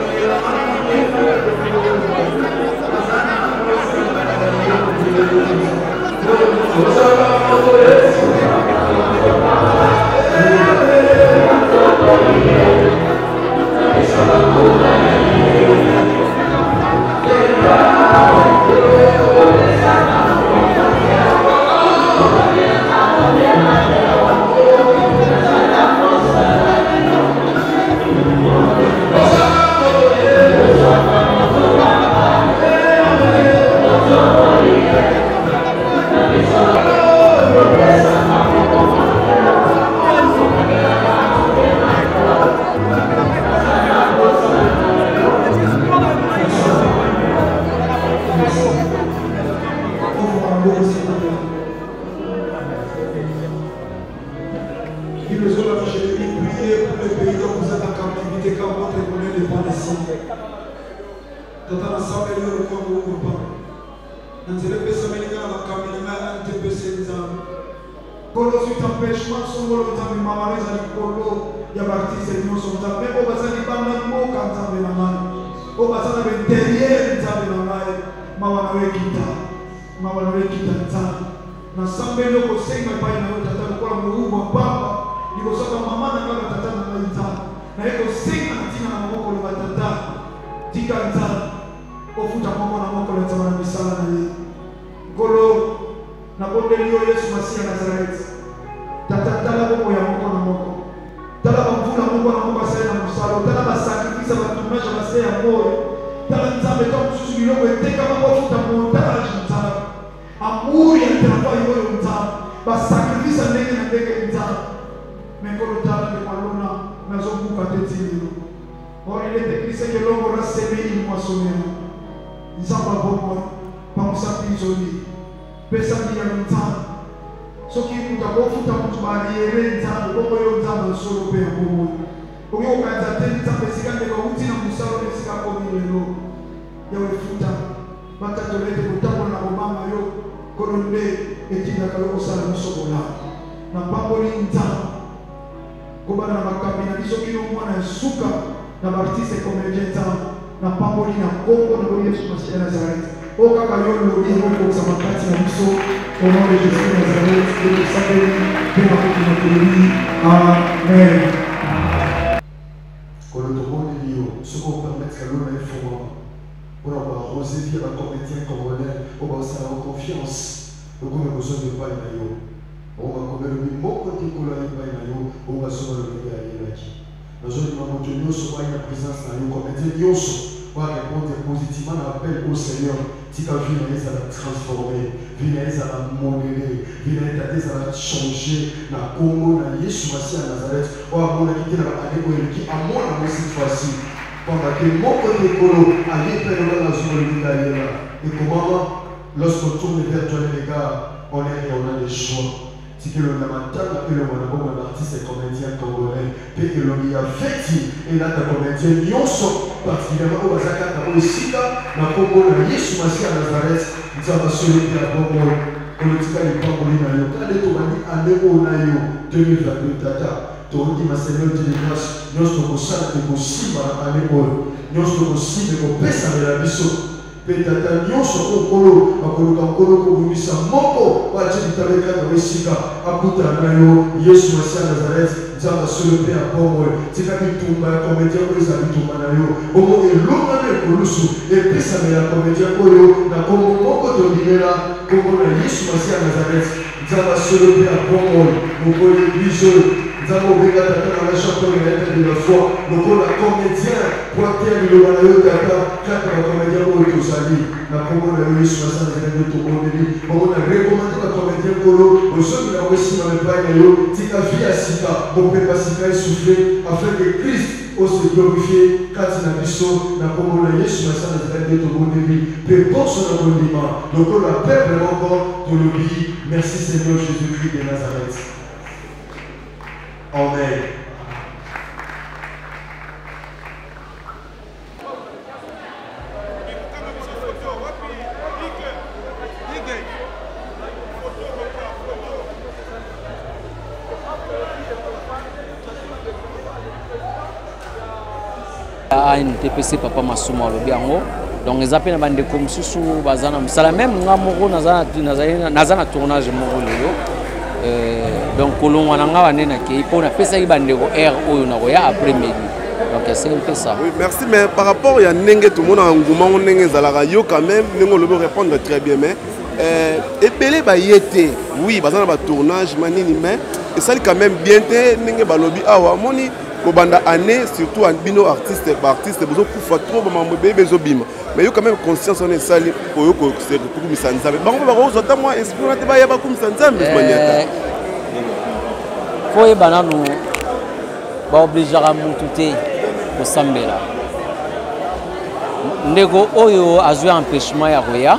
Lorsqu'on tourne vers toi, les gars, on est et on a des choix. Si que le Namatana et le Monabo, un artiste comédien congolais, et que l'on y a fait, et là, ta comédien, Nyonso, particulièrement au Bazaka, au Sika, na Congo, na Yesu Massi à Nazareth, nous avons sauvé la Congo, politika les Congolais, quand les Tomani, à l'Euro, deux mille vingt-deux, Tata, Tondi, ma Seigneur, dit les grâces, nous sommes au sein de Bossi, à l'Euro, nous sommes aussi de Bopessa, de la Bissot. Petata nyonso okolo akoluka nkolo kobimisa moko bacibitabeka na wesika akuta nayo Yesu Masiya Nazareth nzamba solo mpe abomwe tika bitumba ya komedia oyo eza bitumba na yo omo elongana ekolusu epesamela komedia oyo na kombo moko tondimela kombo na Yesu Masiya Nazareth nzamba solo mpe abomwe mokolo eglize oyo nzamba obenga tata na la champion de la foi lokola comédien pointer liloba na yo tata kaka bacomédien oyo tozali na kombo na yo Yesu Masiya Nazareth nde tobondeli omona rekomande bacomédien nkolo ozoki na wesima mepai na yo tika vi ya sika mopepa sika esouffle afin que Christ ose glorifier kati na biso na kombo na Yesu Masiya Nazareth nde tobondeli mpe poso na kondima lokola peuple moko tolobi merci Seigneur Jésus-Christ de Nazareth. Amen. A N T P C papa Masuma lobiango. Donc les appels na bande comme sous bazana musala même nga moko nazana nazana nazana tournage moko lelo. Euh donc kolon wana nga wane na ke ipo na pesa ki bande ko R oyo na koya après midi. Donc c'est un peu ça. Oui, merci mais par rapport il y a nenge tout le monde en ngouma on nenge zalaka yo quand même nengo lobo répondre très bien mais euh epelé ba yete. Oui, bazana ba tournage manini mais et ça quand même bien té nenge ba lobby awa moni ko banda année surtout en bino artiste ba artiste bezo kufa trop ba mambo bébé zo bima. Mais il y a quand même conscience on est sali pour eux que c'est pour nous s'enzamer. Bon on va voir autant moi esprit on va y avoir comme s'enzamer manière. Faut y banano ba obliger à monter au sambela. Ndego oyo azui empêchement ya roya.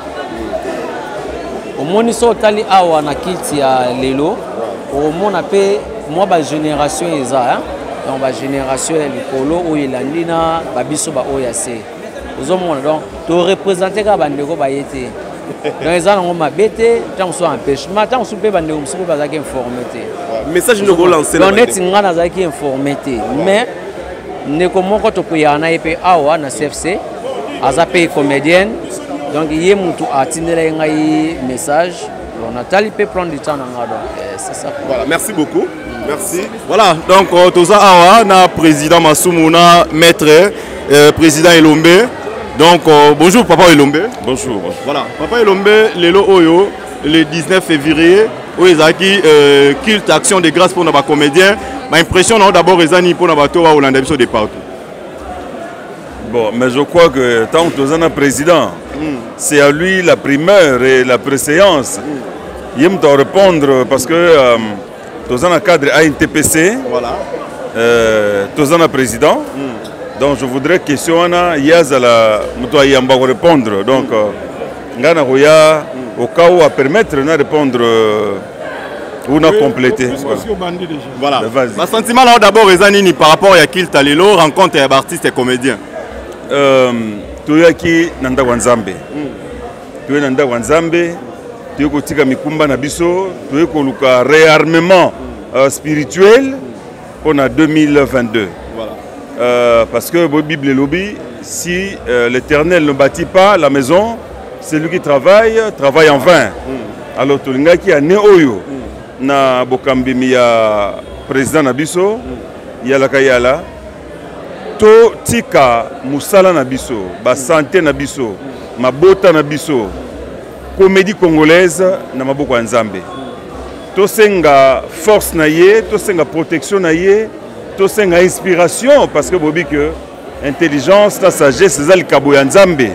Au moni so tali awa na kiti ya lelo. Au mona pe moi ba génération eza hein. Donc ba génération ya likolo oyo landina ba biso ba oya se. Donc, tu représentes les bandeko bayete. Dans les ans, on m'a bêté, tant qu'on soit empêchement, tant qu'on soit bandeko, on soit pas informé. Message nous relancer. On est en train d'être informé. Mais, ne comment quand on peut y aller à Awa, na C F C, à zappé comédienne. Donc, il y a un atteindre un message. Nathalie peut prendre du temps. C'est ça. Voilà, merci beaucoup. Merci. Voilà, donc tout ça, Awa, na président Masumuna, maître, euh, président Elombe. Donc, euh, bonjour Papa Elombe. Bonjour. Voilà, Papa Elombe, Lelo Oyo, le dix-neuf février, où ils ont euh, culte action de grâce pour nos comédiens. Ma impression, d'abord, ils ont pour nos bateaux hollandais de partout. Bon, mais je crois que tant que nous avons un président, mm. c'est à lui la primeur et la préséance. Il mm. doit répondre parce que euh, nous avons un cadre A N T P C, voilà. euh, nous avons un président. Mm. Donc je voudrais que si on a Yazala, nous devons répondre. Donc, Ngana Roya, au cas où à permettre de répondre, on a complété. Voilà. Le sentiment là d'abord, par rapport à Kilt Alilo, rencontre avec artistes et comédiens. Tu es qui Nanda Wanzambe. Tu es Nanda Wanzambe. Tu es Kotika Mikumba Nabiso. Tu es Koluka réarmement spirituel pour deux mille vingt-deux. Euh, parce que la Bible est lobby, si euh, l'Éternel ne bâtit pas la maison, celui qui travaille, travaille en vain. Mm. Alors, tout le monde qui a né Oyo, mm. na Bokambi, il y a président Nabiso, il y a la Kayala, to tika musala Nabiso, ba santé Nabiso, ma bota Nabiso, comédie congolaise, na maboko Nzambe. To senga force naye, to senga protection naye. Tout c'est une inspiration parce que Bobi que intelligence, la sagesse, c'est le cabo Nzambe.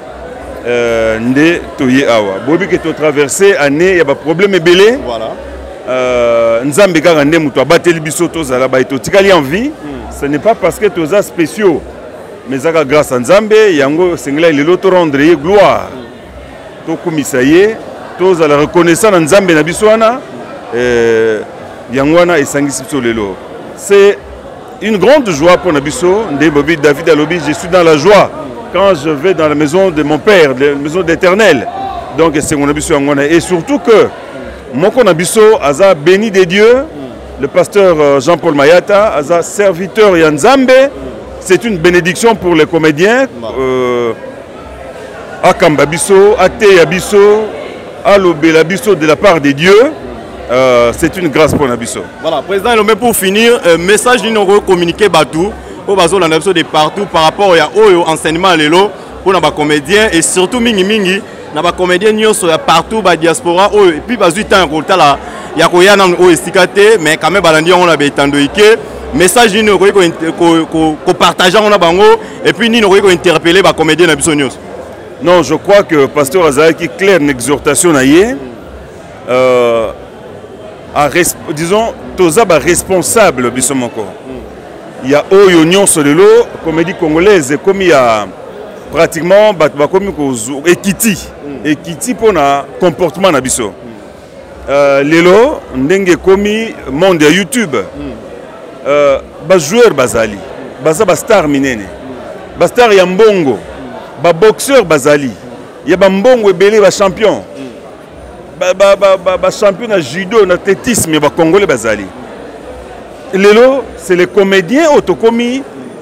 Ndé toye awa. Bobi que tu traversé année, il y a pas problème belé. Voilà. Nzambe ka ngande muto abateli biso to zala ba to tikali en vie. Ce n'est pas parce que tu as spéciaux, mais ça grâce à Nzambe, yango sengla il est rendre gloire. To komisaye, to zala reconnaissant Nzambe na biso wana. Euh yangwana esangisi biso lelo. C'est une grande joie pour Nabiso, David Alobi. Je suis dans la joie quand je vais dans la maison de mon père, la maison d'Éternel. Donc c'est mon Nabiso. Et surtout que mon Nabiso a béni des dieux, le pasteur Jean-Paul Mayata, a serviteur Yanzambe. C'est une bénédiction pour les comédiens. Euh, à Kambabiso, à Teyabiso, à Lobelabiso de la part des dieux. Euh, c'est une grâce pour Nabiso. Voilà, président Elombe, pour finir, euh, message nous avons communiqué Batou, au bazo la Nabiso de partout par rapport à au enseignement lelo pour nos comédiens et surtout mingi mingi na ba comédiens nous sur partout ba diaspora oh, et puis bazu temps côté là ya koya na o estikate mais quand même balandi on a betando ike message nous ko ko ko partager on a bango et puis nous ko interpeller ba comédiens Nabiso news. Non, je crois que pasteur Azaki claire une exhortation naie euh à, disons, tous les responsables de ce moment. Il y a Oyo Nyon Solelo, comédie congolaise, comme il y a pratiquement Ekiti. Ekiti pour le comportement de Bisso. Lelo, Ndenge Komi, monde YouTube. Bas joueur Bazali. Baza Bastar Minene. Bastar Yambongo. Bas boxeur Bazali. Yabambongo Belé, bas champion. Ba, ba, ba, ba champion de judo, d'athlétisme, ba congolais bazali. Lelo, c'est les comédiens autocomis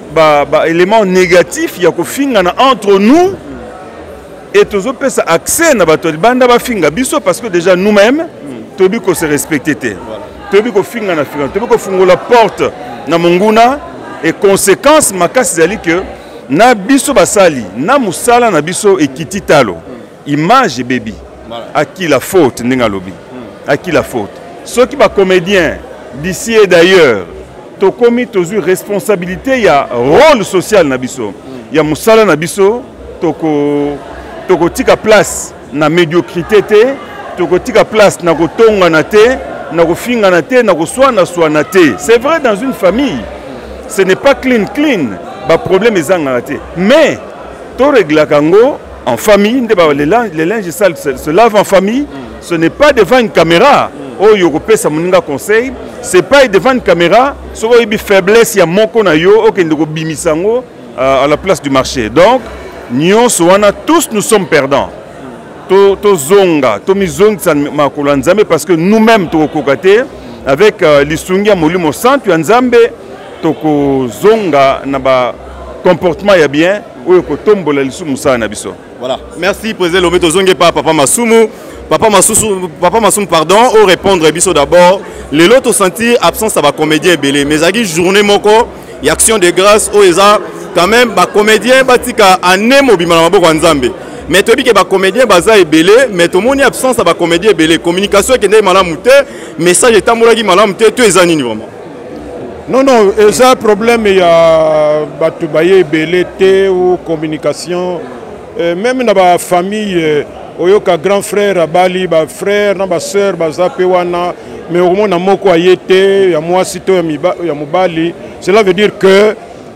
ba ba élément négatif ya ko fingana entre nous et tozo pesa accès na bato banda ba finga biso parce que déjà nous-mêmes tobi ko se respecter té tobi ko fingana finga tobi ko fungola porte na monguna et conséquence makasi zali que na biso basali na musala na biso ekiti talo image baby à qui la faute ndinga lobi à qui la faute ceux qui ba comédiens d'ici et d'ailleurs to komi tozu responsabilité il y a rôle social na biso il y a musala na biso toko toko tika place na médiocrité té toko tika place na kotonga na té na kofinga na té na koswana swana té c'est vrai dans une famille ce n'est pas clean clean ba problème ezanga raté mais to régler kango en famille les linges sales se lavent en famille ce n'est pas devant une caméra oh yoko pesa muninga conseil c'est pas devant une caméra so oyebi faiblesse ya moko na yo okende ko bimisango à la place du marché donc nyonso wana tous nous sommes perdants to to zonga to mizongisa makolo nzambe parce que nous-mêmes to kokate avec euh, lisungia molimo santu nzambe to ko zonga na ba comportement ya bien oyo ko tombola lisumu sana na biso. Voilà, merci président Lomé tozonge pa papa Masumu. Papa Masumu, papa Masumu pardon, au répondre biso d'abord. Les lots senti absence à ba comédien belé mais agi journée moko y action de grâce au eza quand même ba comédien batika ané mobima na maboko nzambe. Mais tobi ke ba comédien baza ebelé mais to moni absence à ba comédien belé communication ke ndé malamu te message etambolaki malamu te to eza nini vraiment. Non, non, c'est un problème, il y a Batoubaye, Belete ou communication. Euh, même dans la famille, il y a grand frère, Bali, frère, soeur, Zapewana, mais au moins, il y a Moko Ayete, il y a Moasito, il y a Mobali. Cela veut dire que,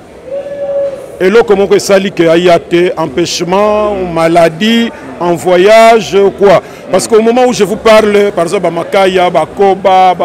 et là, comment que ça dit Ayate, empêchement, maladie, en voyage, quoi. Parce qu'au moment où je vous parle, par exemple, Makaya, Bakoba,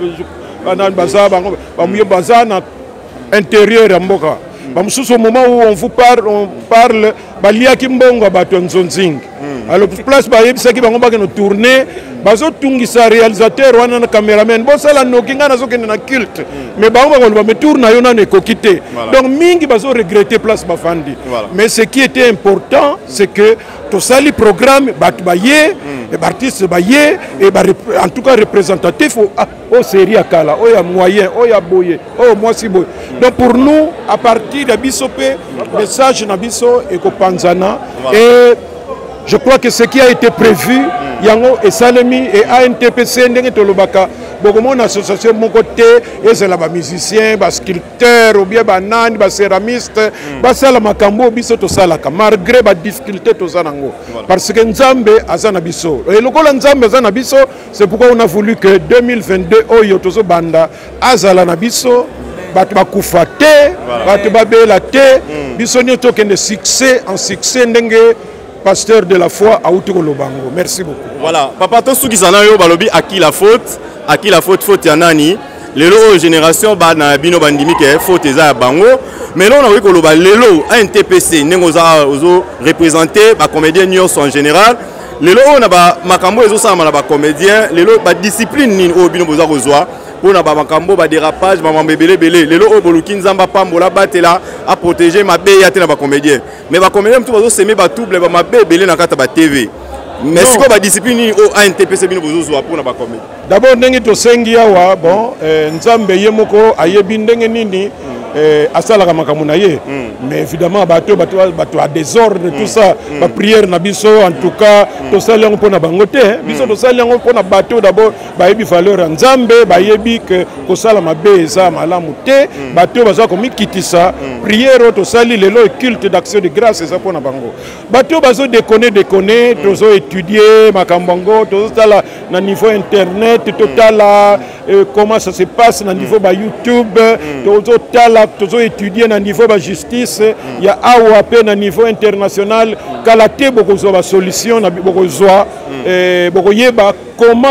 Banan Baza, Bamuye Baza, intérieur à Mboka. Au moment où on vous parle, on parle, Balia Kimbonga Baton Zonzing. Alors, place Baye, c'est qui va nous tourner, Bazo Tungisa, réalisateur, ou un caméraman, bon, ça, la Nokinga, n'a aucun culte. Mais on va me tourner, on a une coquité. Donc, Mingi Bazo regretter place Bafandi. Mais ce qui était important, c'est que tout ça, les programmes, Batbaye, et artistes Baye, et en tout cas représentatif au série Akala, au moyen, au Boye, au Moisiboy. Donc, pour nous, à partir de Bissopé, message Nabiso et Kopanzana, et je crois que ce qui a été prévu, Yango et Salemi et A N T P C, Tolobaka, beaucoup mon association de mon côté, et c'est là, musicien, sculpteur, ou bien banane, céramiste, basala makambo, biso to salaka, malgré la difficulté to sanango. Parce que Nzambe azana biso. Et le col Nzambe azana biso, c'est pourquoi on a voulu que deux mille vingt-deux, Oyo Tozo Banda, azala na biso, batu bakufa te, batu babela te, biso nyoto kende succès en succès ndenge. Pasteur de la foi à Outoukolobango. Merci beaucoup. Voilà. Papa, tout ce qui s'en a eu, balobi, à qui la faute? À qui la faute? Faute Yanani. Les lots génération, bah, na bino bandimi, que faute est à Bango. Mais là, on a vu que les lots, A N T P C, nous avons représenté, bah, comédiens Nyos en général. Les lots, on a, bah, Makambo, ils ont ça, bah, comédiens. Les lots, bah, discipline, au bino, vous avez on a Makambo, bah, dérapage, maman bébé, bébé. Les lots, au Bolukin, Zamba, Pambola, Batela, à protéger ma bé, à la comédien. Mais ma comédien, tout va se mettre à tout, ma bé, bébé, dans la T V. Mais ce qu'on va discipliner au A N T P C, pour la comédie. D'abord, nous avons cinq ans, bon, Nzambe, Yemoko, Ayebi, Nini. Asala Kamakamunaye, mais évidemment, bateau, bateau, bateau à désordre, tout ça, ma prière nabiso, en tout cas, tout ça, on peut na bangote, biso tout ça, on peut na bateau d'abord, bayebi valeur Nzambe, bayebi que kosala mabe ça, malamute, bateau baza comme kitisa, prière tout ça, les lois culte d'action de grâce, c'est ça pour na bango. Bateau bazo déconner, déconner, tout ça étudier, makambango, tout ça là, na niveau internet, tout ça là, comment ça se passe na niveau ba YouTube, tout ça là. Toujours étudier à niveau de la justice, il y a A O A P à niveau international, Kalate beaucoup de solutions, beaucoup de comment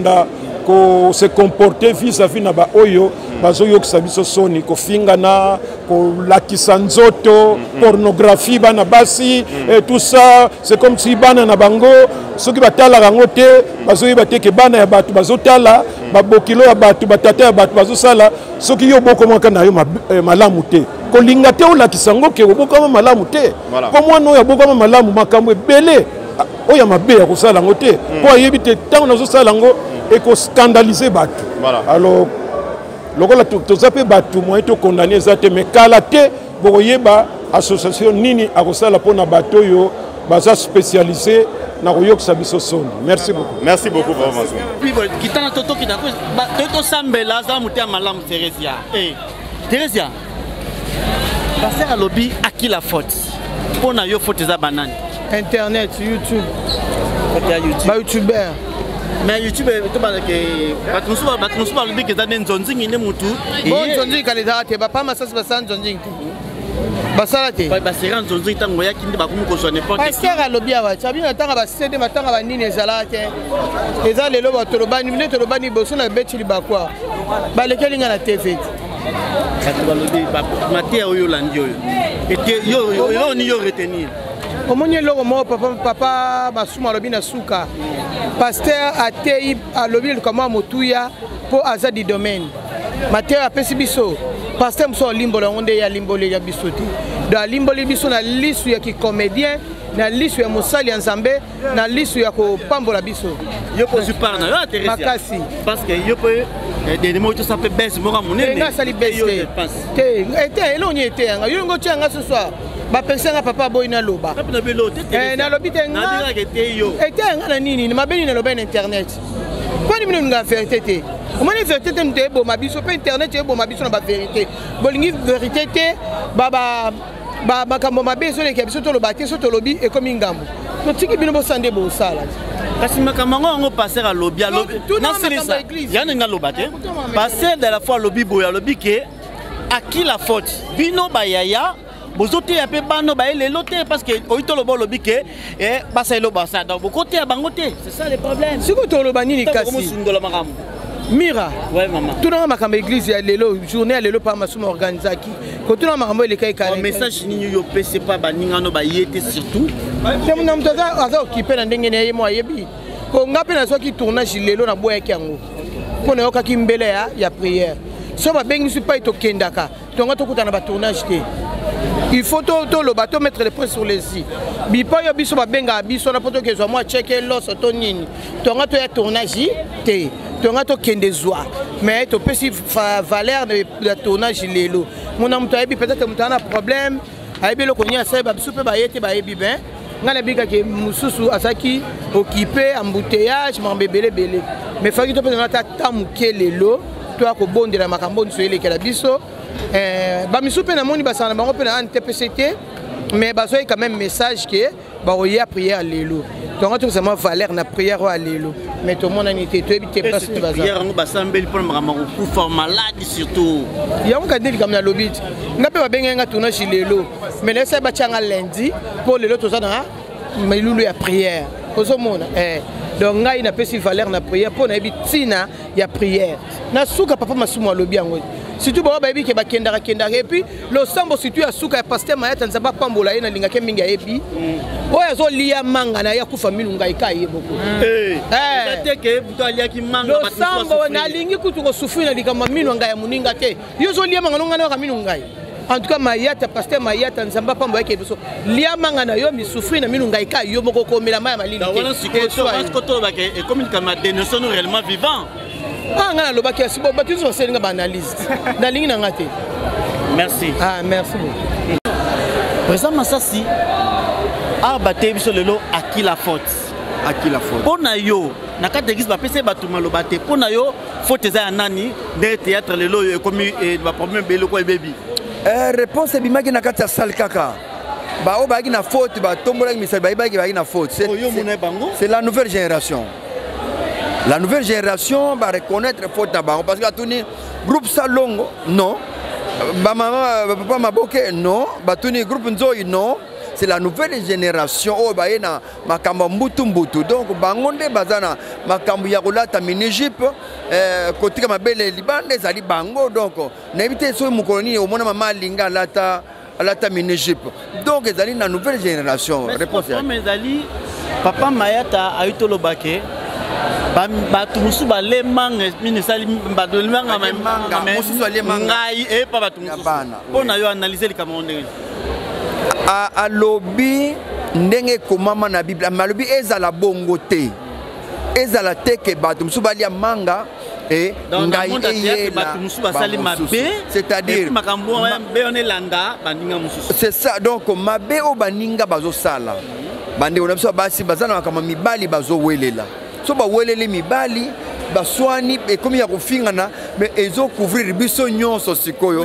se comporter vis-à-vis de Oyo, Bazoyo Sabiso Soni, Kofingana, Lakisa Nzoto, pornographie, Banabasi, et tout ça, c'est comme si Bana Nabango, ceux qui battent la rangote, Bazoyo Bateke Bana Yabatu, Bazotala, Babokilo Yabatu, Batata Yabatu, Bazosala, ceux qui ont beaucoup moins qu'un aïe malamouté. kolinga te olakisa ngo ke obokama malamu te po mwana oyo abokama malamu makambo ebele oyo mabe ya kosala ngo te po ayebi te ntango nazosala ngo ekoscandalize bato alors lokola toza mpe bato moye tokondane eza te mais kala te bokoyeba association nini akosala mpona bato oyo baza spécialisé na koyokisa biso soni. Merci beaucoup. Merci beaucoup pour votre information. Kitana toto kita ko toto sambela za mutia malamu Teresia. Eh Teresia. Passer à lobby à qui la faute? On a yo faute za banane. Internet, YouTube. Côté YouTube. Ba YouTuber. Mais YouTube to ba ke batmusu ba batmusu ba lobby ke za nzonzi ngine mutu. Bon nzonzi kalida te ba pa masasi ba san nzonzi. Basala te. Ba basera nzonzi tango ya kindi ba kumu ko so n'importe qui. Passer à lobby awa. Chabi na tanga ba C D matanga ba nini ezala te. Eza lelo ba tolobani mine tolobani boso na betili ba kwa. Ba lekeli nga na T V. Kati ba lobby ba matia oyo landi oyo. Et yo yo yo ni yo retenir. Omonye loko mo papa papa basuma lobi na suka. Pasteur atei a lobi le kama motuya po azadi domaine. Mateo apesi biso. Pasteur mso limbo la onde ya limbo le ya biso ti. Da limbo le biso na lisu ya ki comédien, na lisu ya mosali ya nzambe, na lisu ya ko pambola biso. Yo ko suparna yo Teresia. Makasi. Parce que yo peut des mots tout ça peut baisse mo ramone. Nga sali baisse. Te, ete elonye ete nga. Yo ngo tia nga ce soir. Ba penser papa boy na loba. Papa na belo te. Eh na lobi te nga. Na dira ke yo. Ete nga na nini ni mabeni na loba na internet. Kwa ni mino nga vérité te. Comment la vérité te nte bo mabiso pe internet e bo mabiso na ba vérité. Bolingi vérité te baba ba makambo mabeso le kebiso to loba te so to lobi e komi ngambo. To tiki bino bo sande bo sala. Kasi makambo ngo passer à lobby à lobby. Na selisa. Yana nga loba te. Passer de la fois lobby boya lobby ke à qui la faute? Bino bayaya bozote ya pe bano ba lelo te parce que oito lobo lobby ke e basa elo basa donc côté ya bangote. C'est ça le problème. Siko to loba nini kasi. Comment sundola makambo? Mira. Ouais maman. Tout dans ma église ya lelo journée ya lelo par masuma organisaki. Ko tout dans makambo le kai kai. Message ni yo pe c'est pas ba ninga no ba yete surtout. C'est mon homme toza aza occupé na ndenge ne mo yebi. Ko ngape na soki tournage lelo na boya kiango. Ko na yoka kimbele ya ya prière. So ba bengi su pa to kendaka. Tonga to kutana ba tournage te. Il faut tout le bateau mettre les points sur les i. Bipa yo biso ba benga biso na poto ke zo moi checker l'os to nini. Tonga to ya tournage te. Tonga to kende zoa. Mais to pesi valeur de la tournage lelo. Mon am to yebi peut-être mon tana problème. Ayebi lo konya sa ba biso pe ba yete ba yebi ben. Ngana bika ke mususu asaki occupé embouteillage mambebele belé. Mais faki to pe na ta tamuke lelo. To akobondela makambo nso ele kala biso. Eh, ba misupe na moni basana bango pe na T P C T mais bazoy quand même message que ba oya prière lelo donc tout ça valeur na prière à lelo mais tout le monde en était tout habité pas ce bazar prière ngo basambeli pour mama ko for malade surtout ya on kadeli comme na lobby ngape ba benga nga tuna chi lelo mais laisse ba changa lundi pour lelo tout ça na mais lulu ya prière kozo mona eh donc ngai na pesi valeur na prière pour na bitina ya prière na suka papa masumo lobby yango. Surtout ba baby ke bakendaka kendaka et puis le sambo surtout ya suka ya pasteur Mayata nzamba pambola ye na linga ke minga yebi oya zo lia manga na ya kufa milunga ikaye boko eh eh te ke buto alia ki manga le sambo na lingi kutu ko sufri na likama milunga ya muninga te yo zo lia manga nonga na milunga en tout cas Mayata pasteur Mayata nzamba pambola ke biso lia manga na yo mi sufri na milunga ikaye yo moko ko mela maya malili ke so parce que to ba ke communique ma dénonciation réellement vivant. Ah, on a le bac à Sibo, mais tu sais, c'est une analyse. La ligne n'a pas été. Merci. Ah, merci beaucoup. Président Massassi, Arbaté, sur le lot, à qui la faute? À qui la faute? Pour Nayo, na carte d'église, ma P C Batouma le baté. Pour Nayo, faute à Anani, des théâtres, le lot, comme il va prendre Bélo quoi, baby. Réponse est bimaki na kata sal kaka. Ba o bagi na faute, ba tombola mi sal bagi bagi na faute. C'est la nouvelle génération. La nouvelle génération va reconnaître faute à Bango parce que tout le groupe Salongo, non. Papa Maboke, non. Batuni groupe Nzoï, non. C'est la nouvelle génération. Oh, bah, il y a Makambo Mbutu Mbutu. Donc, Bangonde Bazana, Makambo Yaroulata Minijip, Kotika Mabele Liban, les Ali Bango. Donc, n'évitez pas mon colonie au monde Maman Linga Lata. Lata Minijip. Donc, ils allaient la nouvelle génération. Réponse. Papa Mayata a eu tout le baquet. bato mosusu balemanga minisali bato lemanga mosusu alemanga ngai e pa bato mosusu mpona yo analyse likambo ndenge alobi ndenge ekomama na bible malobi ezala bongo te ezala te ke bato mosusu balia manga et ngai eyela c'est-à-dire c'est ça donc mabe o baninga bazosala bande ona biso basi bazana makama mibali bazowelela so bawelele mibali baswani ekomi ya kofingana mais ezo couvrir biso nyonso sikoyo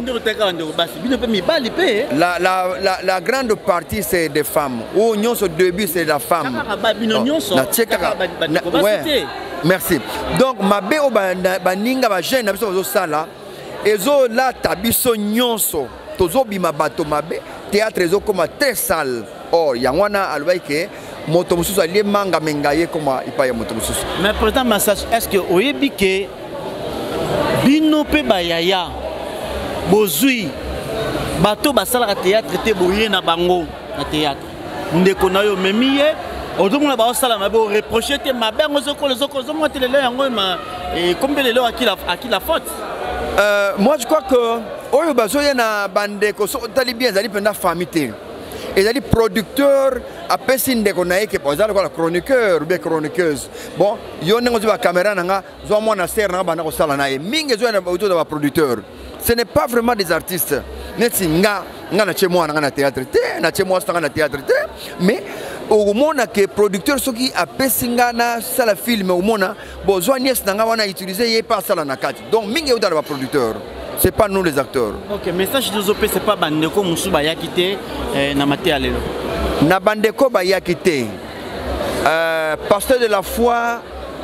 la la la la grande partie c'est des femmes ou nyonso début c'est la femme na tcheka ouais merci donc mabe o baninga ba jeune na biso bazosala ezo la tabiso nyonso tozobima bato mabe théâtre ezo koma très sale or yangwana alwaike moto mususu ali manga mengaye koma ipa ya moto mususu. Mais président Massach, est-ce que oyebi ke bino pe bayaya bozui bato basala théâtre te boye na bango na théâtre ndeko na yo memiye odomona ba osala mabe o reprocher te mabe ngozo ko lezo ko zomo te lelo yango ma et comme lelo akila akila faute. Euh moi je crois que oyo bazoye na bandeko so tali bien zali penda famille. Et les producteurs après si ndeko na yeke posala ko la chroniqueur ou bien chroniqueuse bon yo nengo ba caméra nanga zo mo na ser na bana ko sala na ye mingi zo na autour de ba producteur ce n'est pas vraiment des artistes neti nga nga na chemo na na théâtre te na chemo sta na théâtre te mais au mona que producteur soki apesinga na sala film au mona besoin nies nanga wana utiliser ye pas sala na kati donc mingi autour de ba producteur. C'est pas nous les acteurs. Ok, message de Zopé, c'est pas Bandeko Moussou Bayakite na maté alelo. Na Bandeko Bayakite. Euh, pasteur de la foi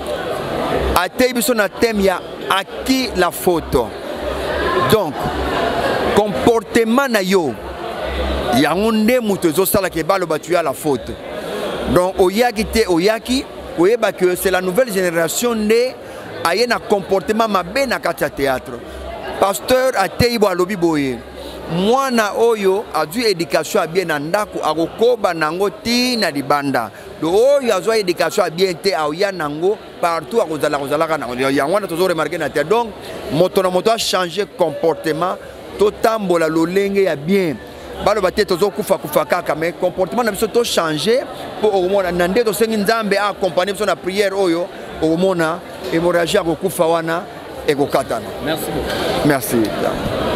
a été sur un thème ya à qui la photo. Donc comportement na yo ya ngonde mutezo sala ke balo batu ya la faute. Donc oyakite oyaki oyeba que c'est la nouvelle génération né aye na comportement mabe na kati ya théâtre. Pasteur a teibo alobi boye mwana oyo a dû éducation bien ndako akokoba nango ti na libanda do oyo azwa éducation bien te aoya nango partout akozala kozala kana ya wana tozo remarquer na te donc moto na moto a changer comportement to tambola lolenge ya bien balo baté tozo kufa kufa kaka mais comportement na biso to changer pour au mona nande to sengi nzambe a accompagner biso na prière oyo au mona hémorragie akokufa wana. Merci beaucoup. Merci.